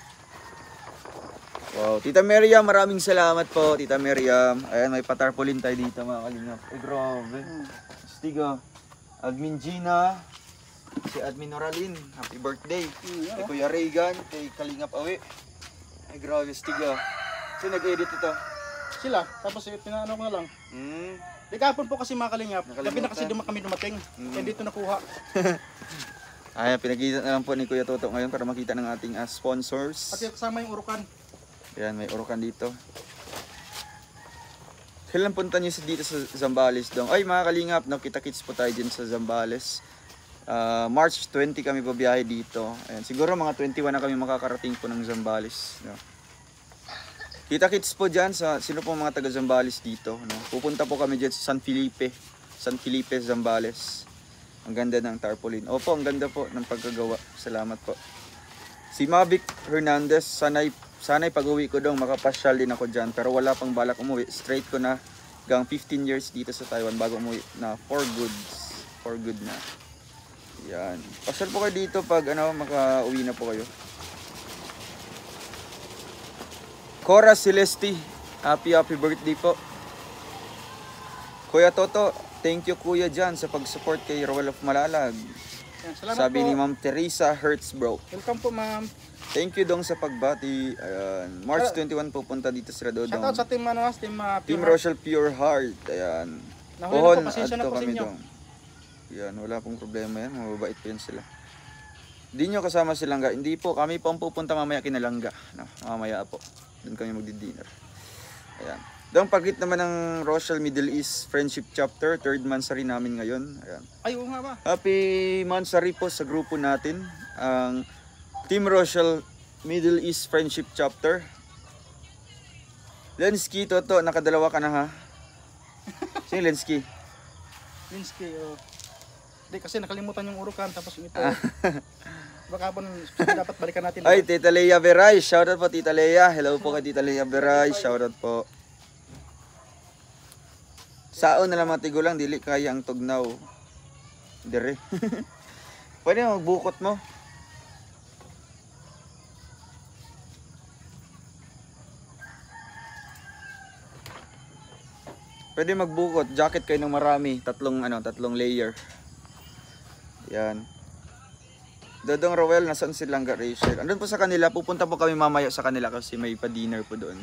A: Wow, Tita Miriam, maraming salamat po, Tita Miriam. Ayan, may patarpaulin tayo dito, mga kalingap. Ay, grabe. Hmm. Stiga. Admin Gina, si Admin Noralin, happy birthday. Hmm, yeah. Kay Kuya Reagan, kay Kalingap Awi. Ay, grabe, stiga. So, nag-edit ito?
B: Sila, tapos eh, pinaano ko na lang.
A: Hmm.
B: Di kapon po kasi mga kalingap. Gabi na kasi duma kami dumating. Hmm. Kaya dito nakuha.
A: Ayan, pinag-edit na lang po ni Kuya Toto ngayon para makita ng ating uh, sponsors.
B: At kasama yung urukan.
A: Ayan, may urukan dito. Kailan punta nyo dito sa Zambales dong? Ay, mga kalingap, nakita-kits po tayo din sa Zambales. Uh, March twenty kami babiyahe dito. Ayan, siguro mga twenty-one na kami makakarating po ng Zambales. No? Kita-kits po dyan sa sino po mga taga Zambales dito. No? Pupunta po kami dyan sa San Felipe. San Felipe, Zambales. Ang ganda ng tarpaulin. Opo, ang ganda po ng pagkagawa. Salamat po. Si Mavic Hernandez, sanay Sana'y pag-uwi ko dong makapasyal din ako dyan. Pero wala pang balak umuwi. Straight ko na hanggang fifteen years dito sa Taiwan bago umuwi na for good. For good na. Yan. Pasyal po kayo dito pag ano, maka-uwi na po kayo. Cora Celeste, happy happy birthday po. Kuya Toto, thank you kuya dyan sa pag-support kay Roel of Malalag.
B: Yan,
A: sabi
B: po
A: ni Ma'am Teresa Hertzbro.
B: Welcome po ma'am.
A: Thank you dong sa pagbati. Ayan, March twenty-one pupunta dito sa Radodong.
B: Shoutout sa team ano, team uh,
A: Team Rochelle Pure Heart. Ayan.
B: Pohon, adto kami
A: dong. Ayan, wala pong problema yan. Mababait po yan sila. Hindi nyo kasama si Langga. Hindi po, kami po ang pupunta mamaya kina Langga. No, mamaya po. Doon kami magdi-dinner. Ayan. Dong pagkit naman ng Rochelle Middle East Friendship Chapter. Third mansary namin ngayon. Ayan.
B: Ay, oo nga ba?
A: Happy mansary po sa grupo natin. Ang Team Rochelle Middle East Friendship Chapter. Lensky, Toto, nakadalawa ka na ha? Sino yung Lensky?
B: Linsky, oh. Hindi kasi nakalimutan yung urukan tapos yung ito.
A: Ah.
B: Baka po dapat balikan natin.
A: Ay, Tita Leia Beray. Shoutout po, Tita Leia. Hello po kay Tita Leia Beray. Shoutout po. Sao na lang mga tigulang, dili kaya ang tugnaw. Dire. Pwede magbukot mo. Pwede magbukot. Jacket kayo ng marami. Tatlong, ano, tatlong layer. Yan. Dodong Rowell, nasaan si Langga Rachel? Andun po sa kanila. Pupunta po kami mamaya sa kanila kasi may pa-dinner po doon.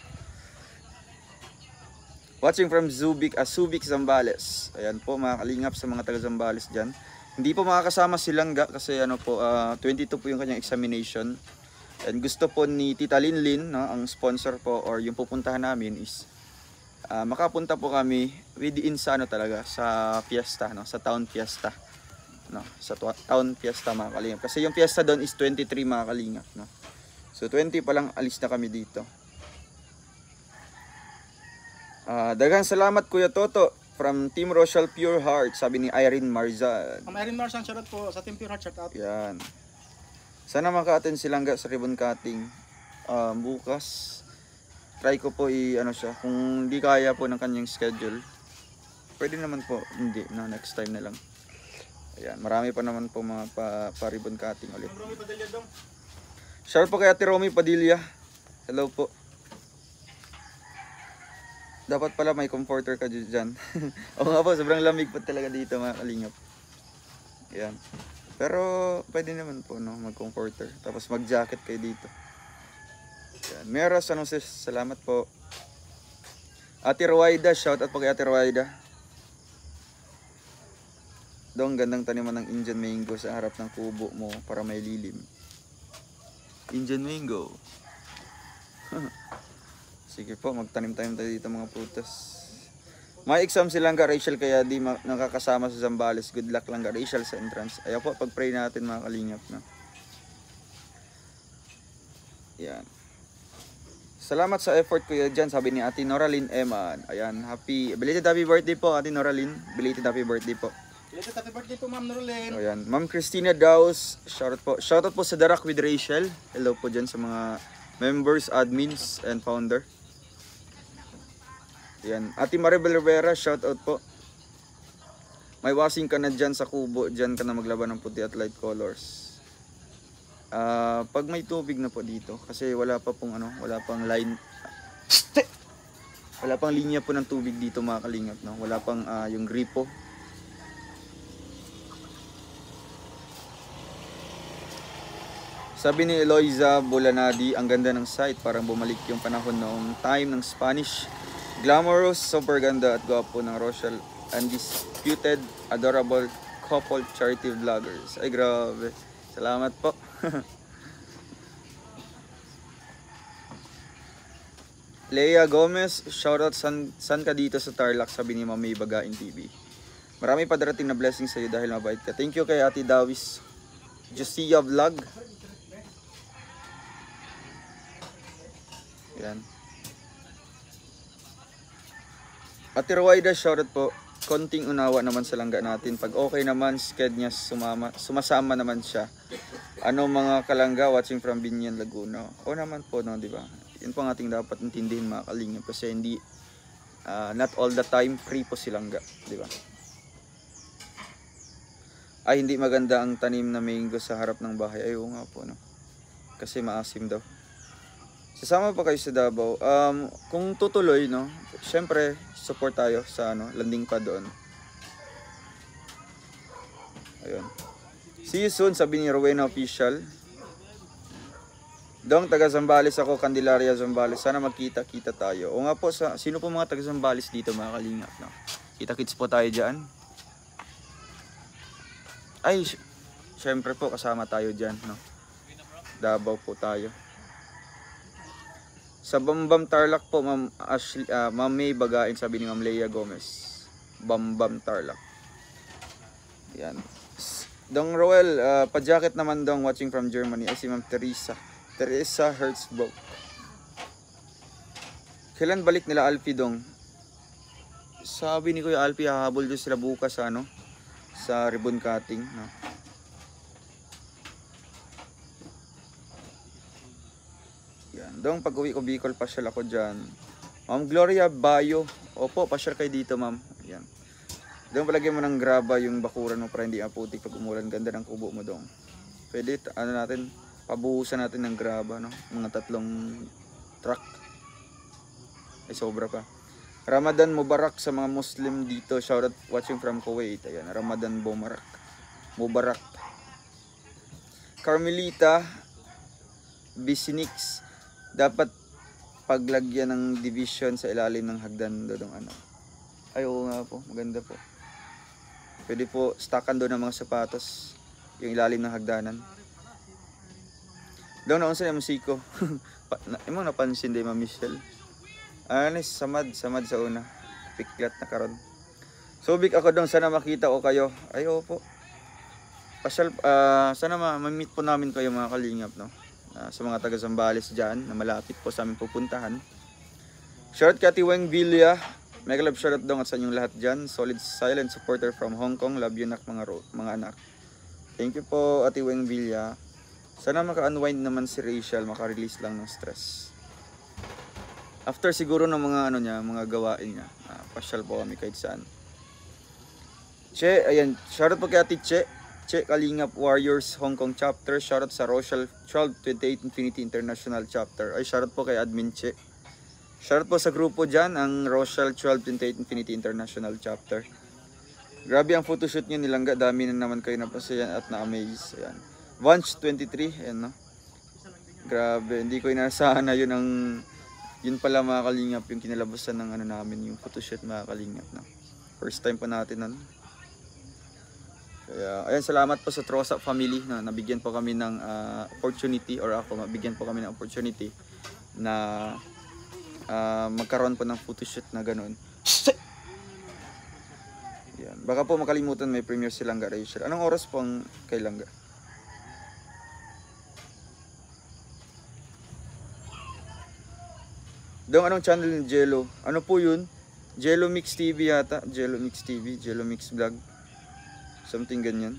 A: Watching from Zubik, uh, Subic Zambales. Ayan po mga kalingap sa mga taga Zambales dyan. Hindi po makakasama si Langga kasi ano po, uh, twenty-two po yung kanyang examination. And gusto po ni Tita Linlin, no, ang sponsor po or yung pupuntahan namin is uh, makapunta po kami within sa ano talaga, sa fiesta, no, sa town fiesta. No, sa town fiesta mga kalingap. Kasi yung fiesta doon is twenty-three mga kalingap. No? So twenty pa lang alis na kami dito. Uh, daghang salamat Kuya Toto from Team Rochelle Pure Heart, sabi ni Irene Marzan.
B: Ang Irene Marzan, shoutout po sa Team Pure Heart, shoutout.
A: Yan. Sana maka-attend si Langga sa ribbon cutting uh, bukas. Try ko po i ano siya, kung hindi kaya po ng kanyang schedule. Pwede naman po, hindi, no, next time na lang. Ayan, marami pa naman po mga pa, pa ribbon cutting ulit.
B: Romy Padilla dong.
A: Shout po kay Ate Romy Padilla. Hello po. Dapat pala may comforter ka dyan. Oo nga po, sobrang lamig po talaga dito mga kalingap. Ayan. Pero pwede naman po no, mag-comforter. Tapos mag-jacket kayo dito. Ayan. Mera Sanuses, salamat po. Ate Ruwaida, shout out po kay Ate Ruwaida. Dong, gandang taniman ng Indian mango sa harap ng kubo mo para may lilim. Indian mango. Sige po, magtanim-tanim tayo dito mga prutas. May exam si Langga Rachel kaya di nakakasama sa Zambales. Good luck Langga Rachel sa entrance. Ayaw po, pag-pray natin mga kalingap. No? Yan. Salamat sa effort kuya dyan, sabi ni Ate Noraline Eman. Ayan, happy, belated happy birthday po Ate Noraline. Belated happy birthday po.
B: Belated happy birthday po Ma'am Noraline.
A: Ayan, Ma'am Christina Daus, shoutout po. Shoutout po sa Darak with Rachel. Hello po dyan sa mga members, admins, and founder. Ayan, Ate Maribel Rivera, shoutout po. May washing ka na dyan sa kubo, dyan ka na maglaban ng puti at light colors. Uh, pag may tubig na po dito, kasi wala pa pong ano, wala pang line, wala pang linya po ng tubig dito mga kalingap, no? Wala pang uh, yung gripo. Sabi ni Eloisa Bolanadi, ang ganda ng site, parang bumalik yung panahon noong time ng Spanish. Glamorous, super ganda at gwapo ng Rochelle, undisputed, adorable couple charity vloggers. Ay grabe, salamat po. Leia Gomez, shoutout san, san ka dito sa Tarlac, sabi ni Mami Bagain T V. Marami pa darating na blessing sa iyo dahil mabait ka. Thank you kay Ate Dawis Jusia Vlog. Yan. Ate Ruwaida, shoutout po. Konting unawa naman sa Langga natin. Pag okay naman, sked niya sumama, sumasama naman siya. Ano mga kalangga watching from Binyan, Laguna? O naman po, no, di ba? Yun po ang ating dapat intindihin mga kalingap kasi hindi, uh, not all the time free po si Langga, di ba? Ay, hindi maganda ang tanim na mango sa harap ng bahay. Ay, oo nga po, no? Kasi maasim daw. Sasama pa kayo sa Davao. Um, kung tutuloy, no, syempre, support tayo sa ano, landing pa doon. Ayun. See you soon, sabi ni Rowena Official. Dong, taga Zambales ako, Candelaria Zambales. Sana magkita-kita tayo. O nga po, sa, sino po mga taga Zambales dito mga kalingap, no? Kita-kits po tayo dyan. Ay, syempre po, kasama tayo dyan, no? Davao po tayo. Sa Bambam Tarlac po, Ma'am Ashley, uh, Ma'am May Bagain, sabi ni Ma'am Leia Gomez. Bambam Tarlac. Yan. Dong Roel, uh, pa-jacket naman dong watching from Germany. Ay si Ma'am Teresa. Teresa Hertzbrook. Kailan balik nila Alfie dong? Sabi ni Kuya Alfie, hahabol doon sila bukas sa ano, sa ribbon cutting, no? Yan, dong pag uwi ko Bicol, pasyal ako dyan. Ma'am Gloria Bayo, opo, pasyal kayo dito ma'am. Yan. Dong palagyan mo ng graba yung bakuran mo para hindi aputik pag umulan. Ganda ng kubo mo dong. Pwede, ano natin, pabuhusan natin ng graba, no? Mga tatlong truck. Ay, sobra pa. Ramadan Mubarak sa mga Muslim dito. Shoutout watching from Kuwait. Ayan, Ramadan Mubarak. Mubarak. Carmelita Bisinix. Dapat paglagyan ng division sa ilalim ng hagdan doon ano. Ay, oo nga po. Maganda po. Pwede po stackan doon ng mga sapatos. Yung ilalim ng hagdanan. Doon na unsa yung musiko. Imo napansin din, Ma'am Michelle. Ano, samad, samad sa una. Piklat na karon. Subik ako doon, sana makita ko kayo. Ay, opo. Pasyal, uh, sana ma-meet po namin kayo mga kalingap, no? Uh, sa mga taga Zambales dyan, na malapit po sa amin pupuntahan. Shoutout kay Ati Weng Villa. Mega love shoutout doon at sa inyong lahat dyan. Solid silent supporter from Hong Kong. Love you nak mga, mga anak. Thank you po, Ati Weng Villa. Sana maka-unwind naman si Rachel, maka-release lang ng stress. After siguro ng mga ano niya, mga gawain niya, uh, pasyal po kami kahit saan. Che, ayan, shoutout po kay Ate Che. Che Kalingap Warriors Hong Kong chapter. Shoutout sa Rochelle twelve twenty-eight Infinity International chapter. Ay, shoutout po kay Admin Che. Shoutout po sa grupo dyan, ang Rochelle twelve twenty-eight Infinity International chapter. Grabe ang photoshoot niyo nilangga. Dami na naman kayo napasayan at na-amaze. Ayan. Vance twenty-three, ayan no. Grabe, hindi ko inasahan na yun ang... Yun pala mga kalingap, yung kinalabasan ng ano namin, yung photoshoot mga kalingap. No? First time pa natin nun. Kaya, ayan, salamat po sa Trosa family na nabigyan po kami ng uh, opportunity, or ako, mabigyan po kami ng opportunity na uh, magkaroon po ng photoshoot na ganun. Yan. Baka po makalimutan may premiere si Langga Rachel. Anong oras po ang kay Langga? Dong, anong channel ni Jello? Ano po yun? Jello Mix T V yata. Jello Mix T V. Jello Mix Vlog. Something ganyan.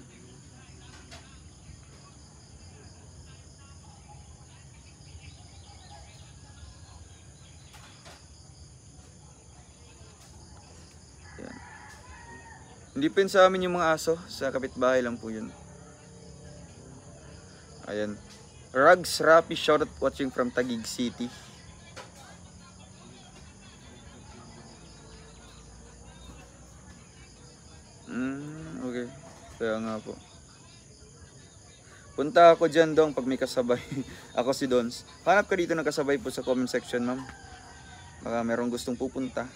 A: Yan. Hindi pa yun sa amin yung mga aso. Sa kapitbahay lang po yun. Ayan. Rugs Rapi, shoutout watching from Taguig City. Mm, okay. Kaya nga po. Punta ako dyan dong pag may kasabay. Ako si Dons. Hanap ka dito ng kasabay po sa comment section, ma'am. Baka merong gustong pupunta.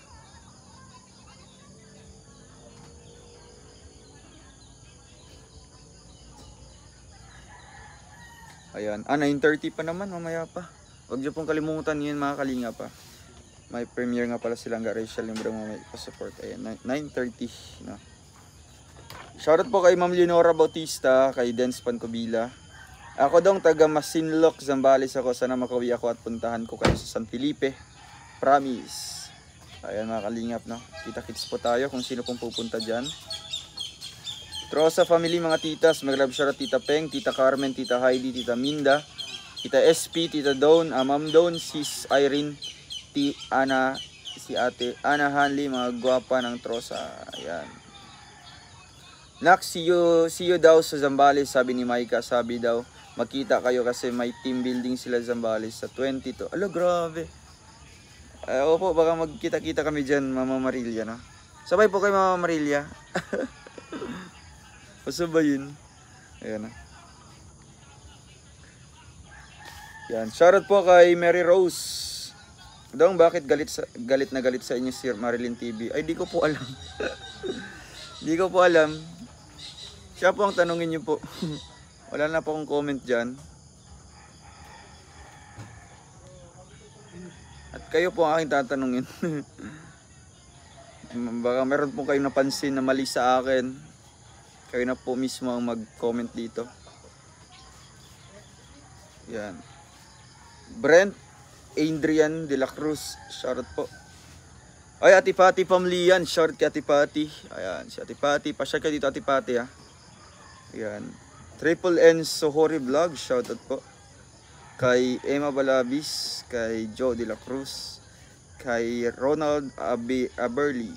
A: Ayan. Ah, nine thirty pa naman. Mamaya pa. Huwag niyo pong kalimutan yun mga kalinga pa. May premiere nga pala silang Langga Rachel. Yung mo may pa-support. Ayan. nine thirty. No? Shoutout po kay Ma'am Leonora Bautista, kay Dens Pancobila. Ako dong taga Masinloc, Zambales ako. Sana makawi ako at puntahan ko kayo sa San Felipe. Promise. Ayan mga kalingap, no? Kita-kits po tayo kung sino pong pupunta dyan. Trosa family, mga titas. Mag-love shoutout Tita Peng, Tita Carmen, Tita Heidi, Tita Minda, Tita S P, Tita Dawn, uh, Ma'am Dawn, Sis Irene, T. Ana, si Ate Ana Hanley, mga gwapa ng Trosa. Ayan. Nak, see you, see you daw sa Zambales, sabi ni Maika. Sabi daw, makita kayo kasi may team building sila Zambales sa twenty-two. Alo, grabe. Uh, opo, baka magkita-kita kami dyan, Mama Marilia, no? Sabay po kay Mama Marilia. Pasabay yun. Ayan, no? Yan, shoutout po kay Mary Rose. Dong, bakit galit, sa, galit na galit sa inyo si Marilyn T V? Ay, di ko po alam. Di ko po alam. Siya po ang tanungin niyo po. Wala na po akong comment dyan. At kayo po ang aking tatanungin. Baka meron po kayong napansin na mali sa akin. Kayo na po mismo ang mag-comment dito. Yan. Brent Adrian de la Cruz, shoutout po. Ay, Ate Pati Pamlian, shoutout kay Ate Pati. Ayan, si Ate Pati, pa-share ka dito Ate Pati ha. Ayan. Triple N Sohori Vlog, shoutout po. Kay Emma Balabis, kay Joe de la Cruz, kay Ronald Abi Aberly.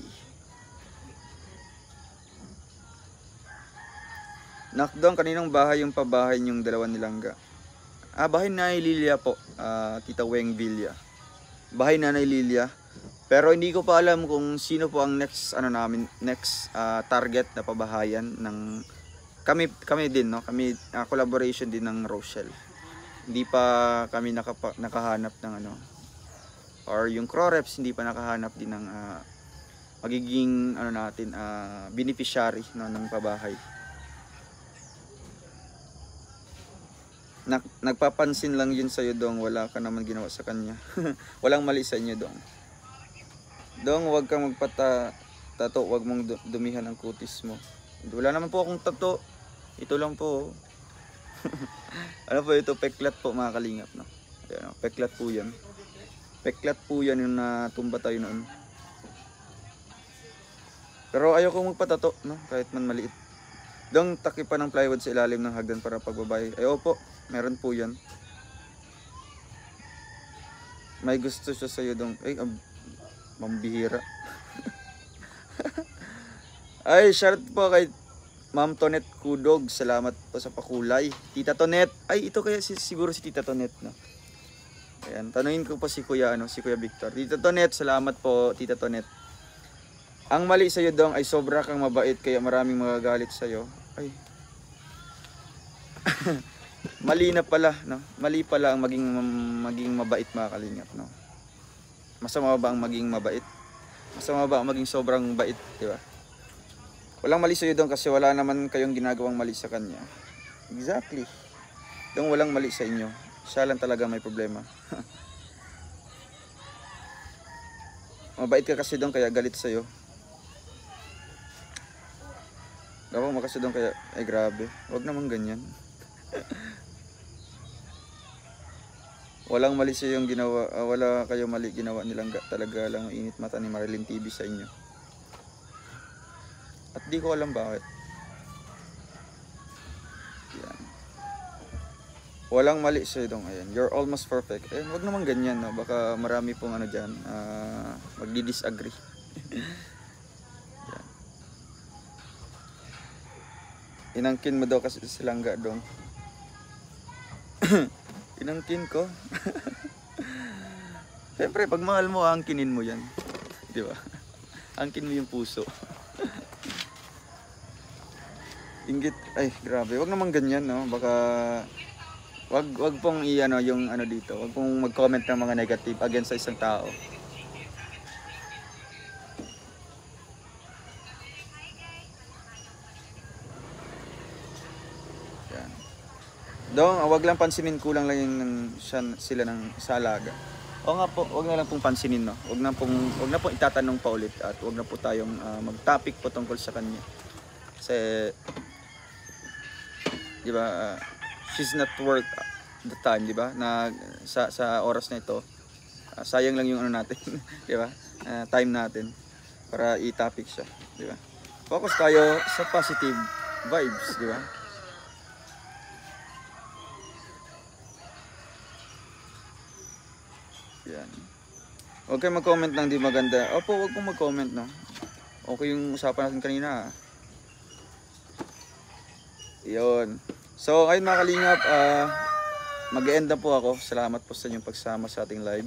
A: Nakdong, kaninang bahay yung pabahay yung dalawa nilangga? Ah, bahay na Lilia po, uh, Tita Weng Villa. Bahay na Lilia. Pero hindi ko pa alam kung sino po ang next ano namin, next uh, target na pabahayan ng kami kami din no, kami uh, collaboration din ng Rochelle. Hindi pa kami nakapa, nakahanap ng ano or yung Croreps hindi pa nakahanap din ng uh, magiging ano natin uh, beneficiary no ng pabahay. Nag, nagpapansin lang yun sa'yo dong, wala ka naman ginawa sa kanya. Walang mali sa inyo dong. Dong, huwag kang magpata tato, huwag mong dumihan ang kutis mo. Wala naman po akong tato. Ito lang po. Ano po ito? Peklat po mga kalingap. No? Ayan, oh, peklat po yan. Peklat po yan yung natumba tayo noon. Pero ayoko magpatato, no? Kahit man maliit. Dong, takip pa ng plywood sa ilalim ng hagdan para pagbabay. Ay, opo, meron po yan. May gusto siya sa'yo dong. Ay, um, mambihira. Ay, shout po kay Ma'am Tonet Kudog. Salamat po sa pakulay. Tita Tonet. Ay, ito kaya si, siguro si Tita Tonet, no? Ayan, tanungin ko pa si Kuya, ano, si Kuya Victor. Tita Tonet, salamat po, Tita Tonet. Ang mali sa'yo dong ay sobra kang mabait kaya maraming magagalit sa'yo. Ay. Mali na pala, no? Mali pala ang maging maging mabait mga kalingap, no? Masama ba ang maging mabait? Masama ba ang maging sobrang bait, di ba? Walang mali sa iyo doon kasi wala naman kayong ginagawang mali sa kanya. Exactly. Doon walang mali sa inyo. Siya lang talaga may problema. Mabait ka kasi doon kaya galit sa iyo. Dapat makasi doon kaya, ay grabe, wag naman ganyan. Walang mali sa yung ginawa, uh, wala kayo mali ginawa nilang talaga lang init mata ni Marilyn T V sa inyo. At di ko alam bakit. Yan. Walang mali sa dong, ayan. You're almost perfect. Eh, wag naman ganyan, no? Baka marami pong ano diyan, uh, magdi-disagree. Inangkin mo daw kasi silangga dong. Inangkin ko. Siyempre, pag mahal mo, angkinin mo yan. Di ba? Angkin mo yung puso. Inggit, ay grabe. Wag naman ganyan, no? Baka, wag, wag pong i-ano yung ano dito. Wag pong mag-comment ng mga negative against sa isang tao. Dong, wag lang pansinin, kulang lang yung siya, sila ng sa alaga. O nga po, wag na lang pong pansinin, no. Wag na pong wag na pong itatanong pa ulit at wag na po tayong uh, mag-topic po tungkol sa kanya. Kasi di ba, uh, she's not worth the time, di ba? Na sa sa oras na ito, uh, sayang lang yung ano natin, di ba? Uh, time natin para i-topic siya, di ba? Focus tayo sa positive vibes, di ba? Yan. Huwag kayo mag-comment ng di maganda. Opo, huwag pong mag-comment, no? Okay yung usapan natin kanina. Yun. So, ayun mga kalingap, uh, mag-e-end na po ako. Salamat po sa inyong pagsama sa ating live.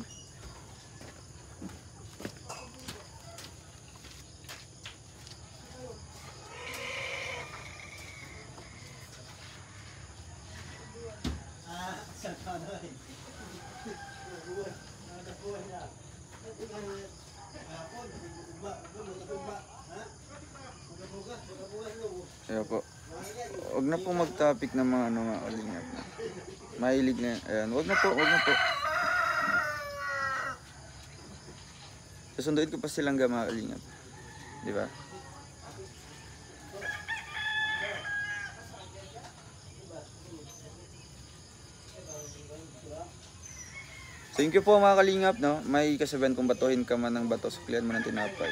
A: Ayan po. Huwag na po mag-topic ng mga ano mga kalingap. Mahilig na. Ayan. Huwag na po, huwag na po. Susunduin ko pa silang mga kalingap. Di ba? Thank you po mga kalingap, no? May kasabihan kung batuhin ka man ng bato, suklian mo ng tinapay.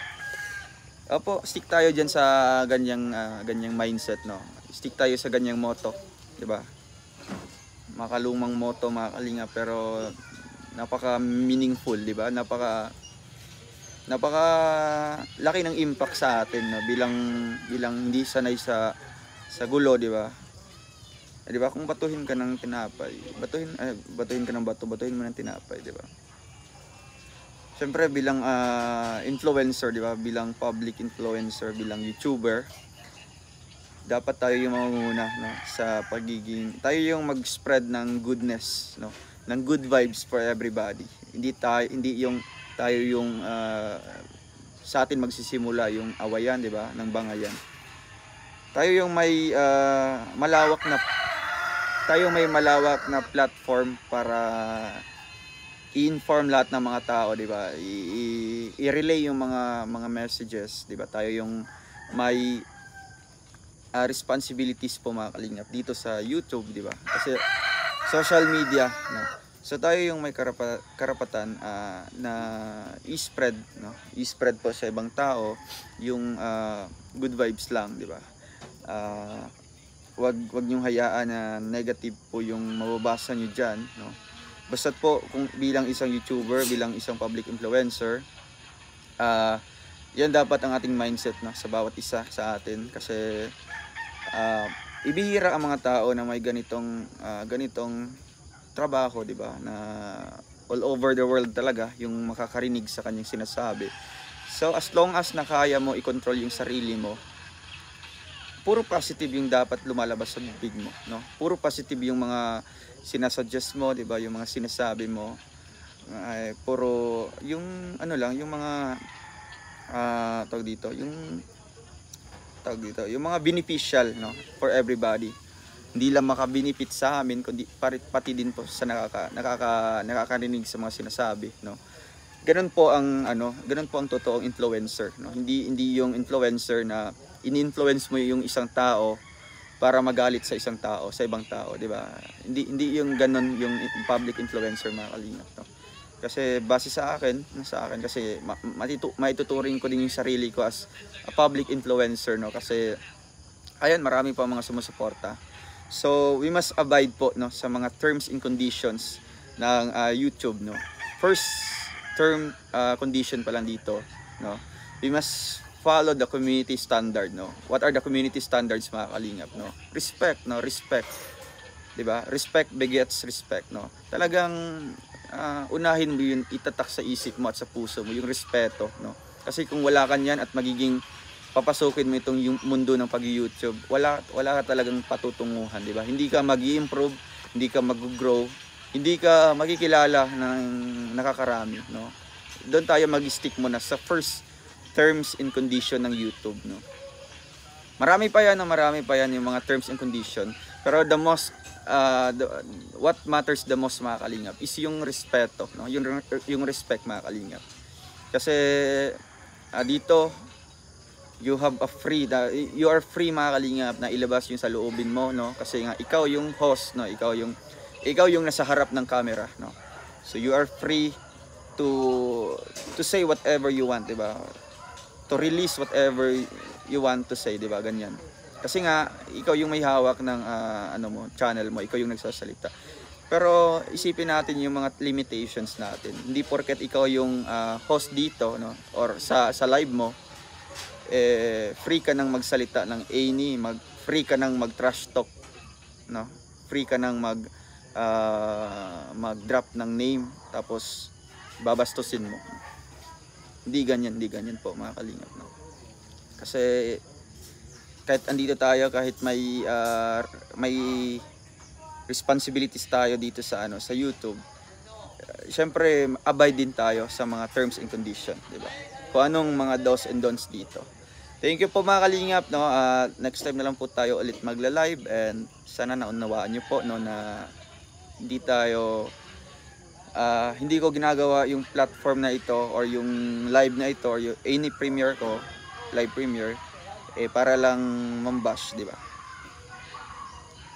A: Opo, stick tayo dyan sa ganyang, uh, ganyang mindset, no? Stick tayo sa ganyang motto, di ba? Makalumang motto mga kalingap, pero napaka meaningful, di ba? Napaka napaka laki ng impact sa atin, no? Bilang bilang hindi sanay sa sa gulo, di ba? Eh, di ba kung batuhin ka ng tinapay, batuhin eh, batuhin ka ng bato, batuhin mo ng tinapay, di ba? Siyempre bilang uh, influencer, di ba? Bilang public influencer, bilang YouTuber, dapat tayo yung mangunguna, no, sa pagiging tayo yung mag-spread ng goodness, no, ng good vibes for everybody. Hindi tayo hindi yung tayo yung uh, sa atin magsisimula yung awayan, di ba, ng bangayan. Tayo yung may uh, malawak na tayo may malawak na platform para i-inform lahat ng mga tao, di ba? I-relay yung mga mga messages, di ba? Tayo yung may uh, responsibilities po mga kalingap dito sa YouTube, di ba? Kasi social media, no. So tayo yung may karapa, karapatan uh, na i-spread, no? I-spread po sa ibang tao yung uh, good vibes lang, di ba? Uh, wag wag niyong hayaan na negative po yung mababasa niyo diyan, no. Basta po kung bilang isang YouTuber, bilang isang public influencer, ah uh, yan dapat ang ating mindset, no, sa bawat isa sa atin, kasi uh, ibihira ang mga tao na may ganitong uh, ganitong trabaho, di ba, na all over the world talaga yung makakarinig sa kanyang sinasabi. So as long as nakaya mo i-control yung sarili mo, puro positive yung dapat lumalabas sa bibig mo, no? Puro positive yung mga sinasuggest mo, 'di ba? Yung mga sinasabi mo. Ay puro yung ano lang, yung mga ah uh, tawag dito, yung tawag dito, yung mga beneficial, no, for everybody. Hindi lang maka-benefit sa amin kundi pati din po sa nakaka nakaka nakakarinig sa mga sinasabi, no? Ganun po ang ano, ganun po ang totoong influencer, no? Hindi hindi yung influencer na in-influence mo yung isang tao para magalit sa isang tao, sa ibang tao, di ba? Hindi hindi yung ganun yung public influencer mga kalingap, no? Kasi base sa akin, sa akin kasi matitu maituturing ko din yung sarili ko as a public influencer, no? Kasi ayan, marami pa mga sumusuporta. So we must abide po, no, sa mga terms and conditions ng uh, YouTube, no. First term uh, condition pa lang dito, no. We must follow the community standard, no. What are the community standards mga kalingap, no? Respect, no, respect. 'Di ba? Respect begets respect, no. Talagang uh, unahin mo 'yun, itatak sa isip mo at sa puso mo yung respeto, no. Kasi kung wala ka niyan at magiging papasukin mo itong yung mundo ng pag-YouTube, wala wala ka talagang patutunguhan, 'di ba? Hindi ka magi-improve, hindi ka mag-grow, hindi ka makikilala ng nakakarami, no. Doon tayo mag-stick muna sa first terms and condition ng YouTube, no. Marami pa yan, no? Marami pa yan yung mga terms and condition. Pero the most uh, the, what matters the most mga kalingap is yung respeto, no? Yung yung respect mga kalingap. Kasi uh, dito you have a free you are free mga kalingap na ilabas yung sa loobin mo, no? Kasi nga ikaw yung host, no? Ikaw yung ikaw yung nasa harap ng camera, no? So you are free to to say whatever you want, 'di ba? To release whatever you want to say, 'di ba? Ganyan. Kasi nga ikaw yung may hawak ng uh, ano mo, channel mo, ikaw yung nagsasalita. Pero isipin natin yung mga limitations natin. Hindi porket ikaw yung uh, host dito, no, or sa sa live mo, eh free ka nang magsalita ng any, mag free ka nang mag-trash talk, no? Free ka nang mag uh, mag-drop ng name tapos babastusin mo. Hindi ganyan, hindi ganyan po mga kalingap, no? Kasi kahit andito tayo, kahit may uh, may responsibilities tayo dito sa ano sa YouTube, uh, syempre abide din tayo sa mga terms and conditions, di ba? Kung anong mga do's and don'ts dito. Thank you po mga kalingap, no. Uh, next time na lang po tayo ulit magla-live, and sana naunawaan niyo po, no, na hindi tayo Uh, hindi ko ginagawa yung platform na ito or yung live na ito or yung any premiere ko, live premiere, eh para lang mambash, di ba?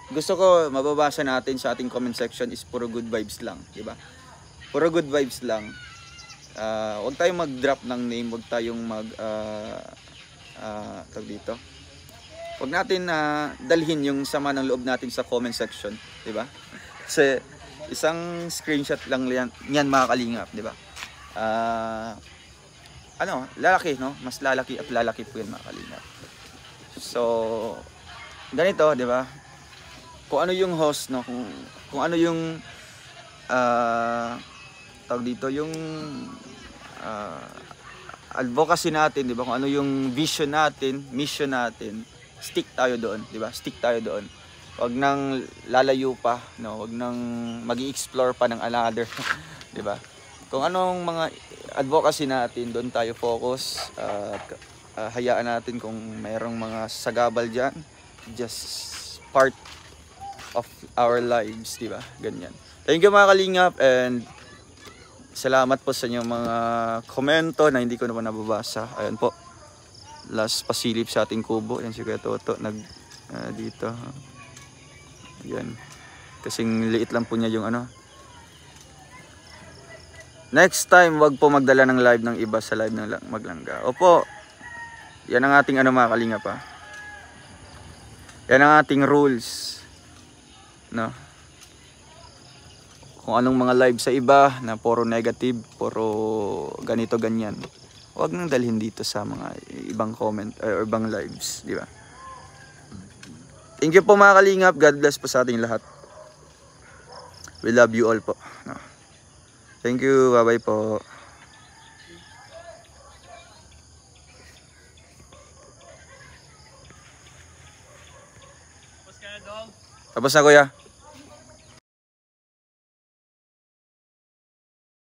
A: gusto ko mababasa natin sa ating comment section is puro good vibes lang, di ba? Puro good vibes lang. Uh, huwag tayong mag-drop ng name, huwag tayong mag uh, uh, tawag dito. Huwag natin uh, dalhin yung sama ng loob natin sa comment section, di ba? Kasi isang screenshot lang yan, yan mga kalingap, di ba? Uh, ano, lalaki, no? Mas lalaki at lalaki po yan mga kalingap. So, ganito, di ba? Kung ano yung host, no? Kung, kung ano yung uh, tawag dito, yung uh, advocacy natin, di ba? Kung ano yung vision natin, mission natin, stick tayo doon, di ba? Stick tayo doon. Wag nang lalayo pa, no? Wag nang magi-explore pa ng another, di ba? Kung anong mga advocacy natin, doon tayo focus. At uh, uh, hayaan natin kung mayroong mga sagabal diyan, just part of our lives, di ba? Ganyan. Thank you mga kalingap, and salamat po sa inyong mga komento na hindi ko naman nababasa. Ayan po. Last pasilip sa ating kubo. Yan si Kuya Toto nag uh, dito. Yan. Kasing liit lang po niya yung ano. Next time, wag po magdala ng live ng iba sa live ng Maglangga. Opo. Yan ang ating ano mga kalingap pa. Yan ang ating rules. No. Kung anong mga live sa iba na puro negative, puro ganito ganyan, huwag nang dalhin dito sa mga ibang comment or ibang lives, di ba? Thank you po mga kalingap. God bless po sa ating lahat. We love you all po. No. Thank you. Bye bye po. Tapos na kuya.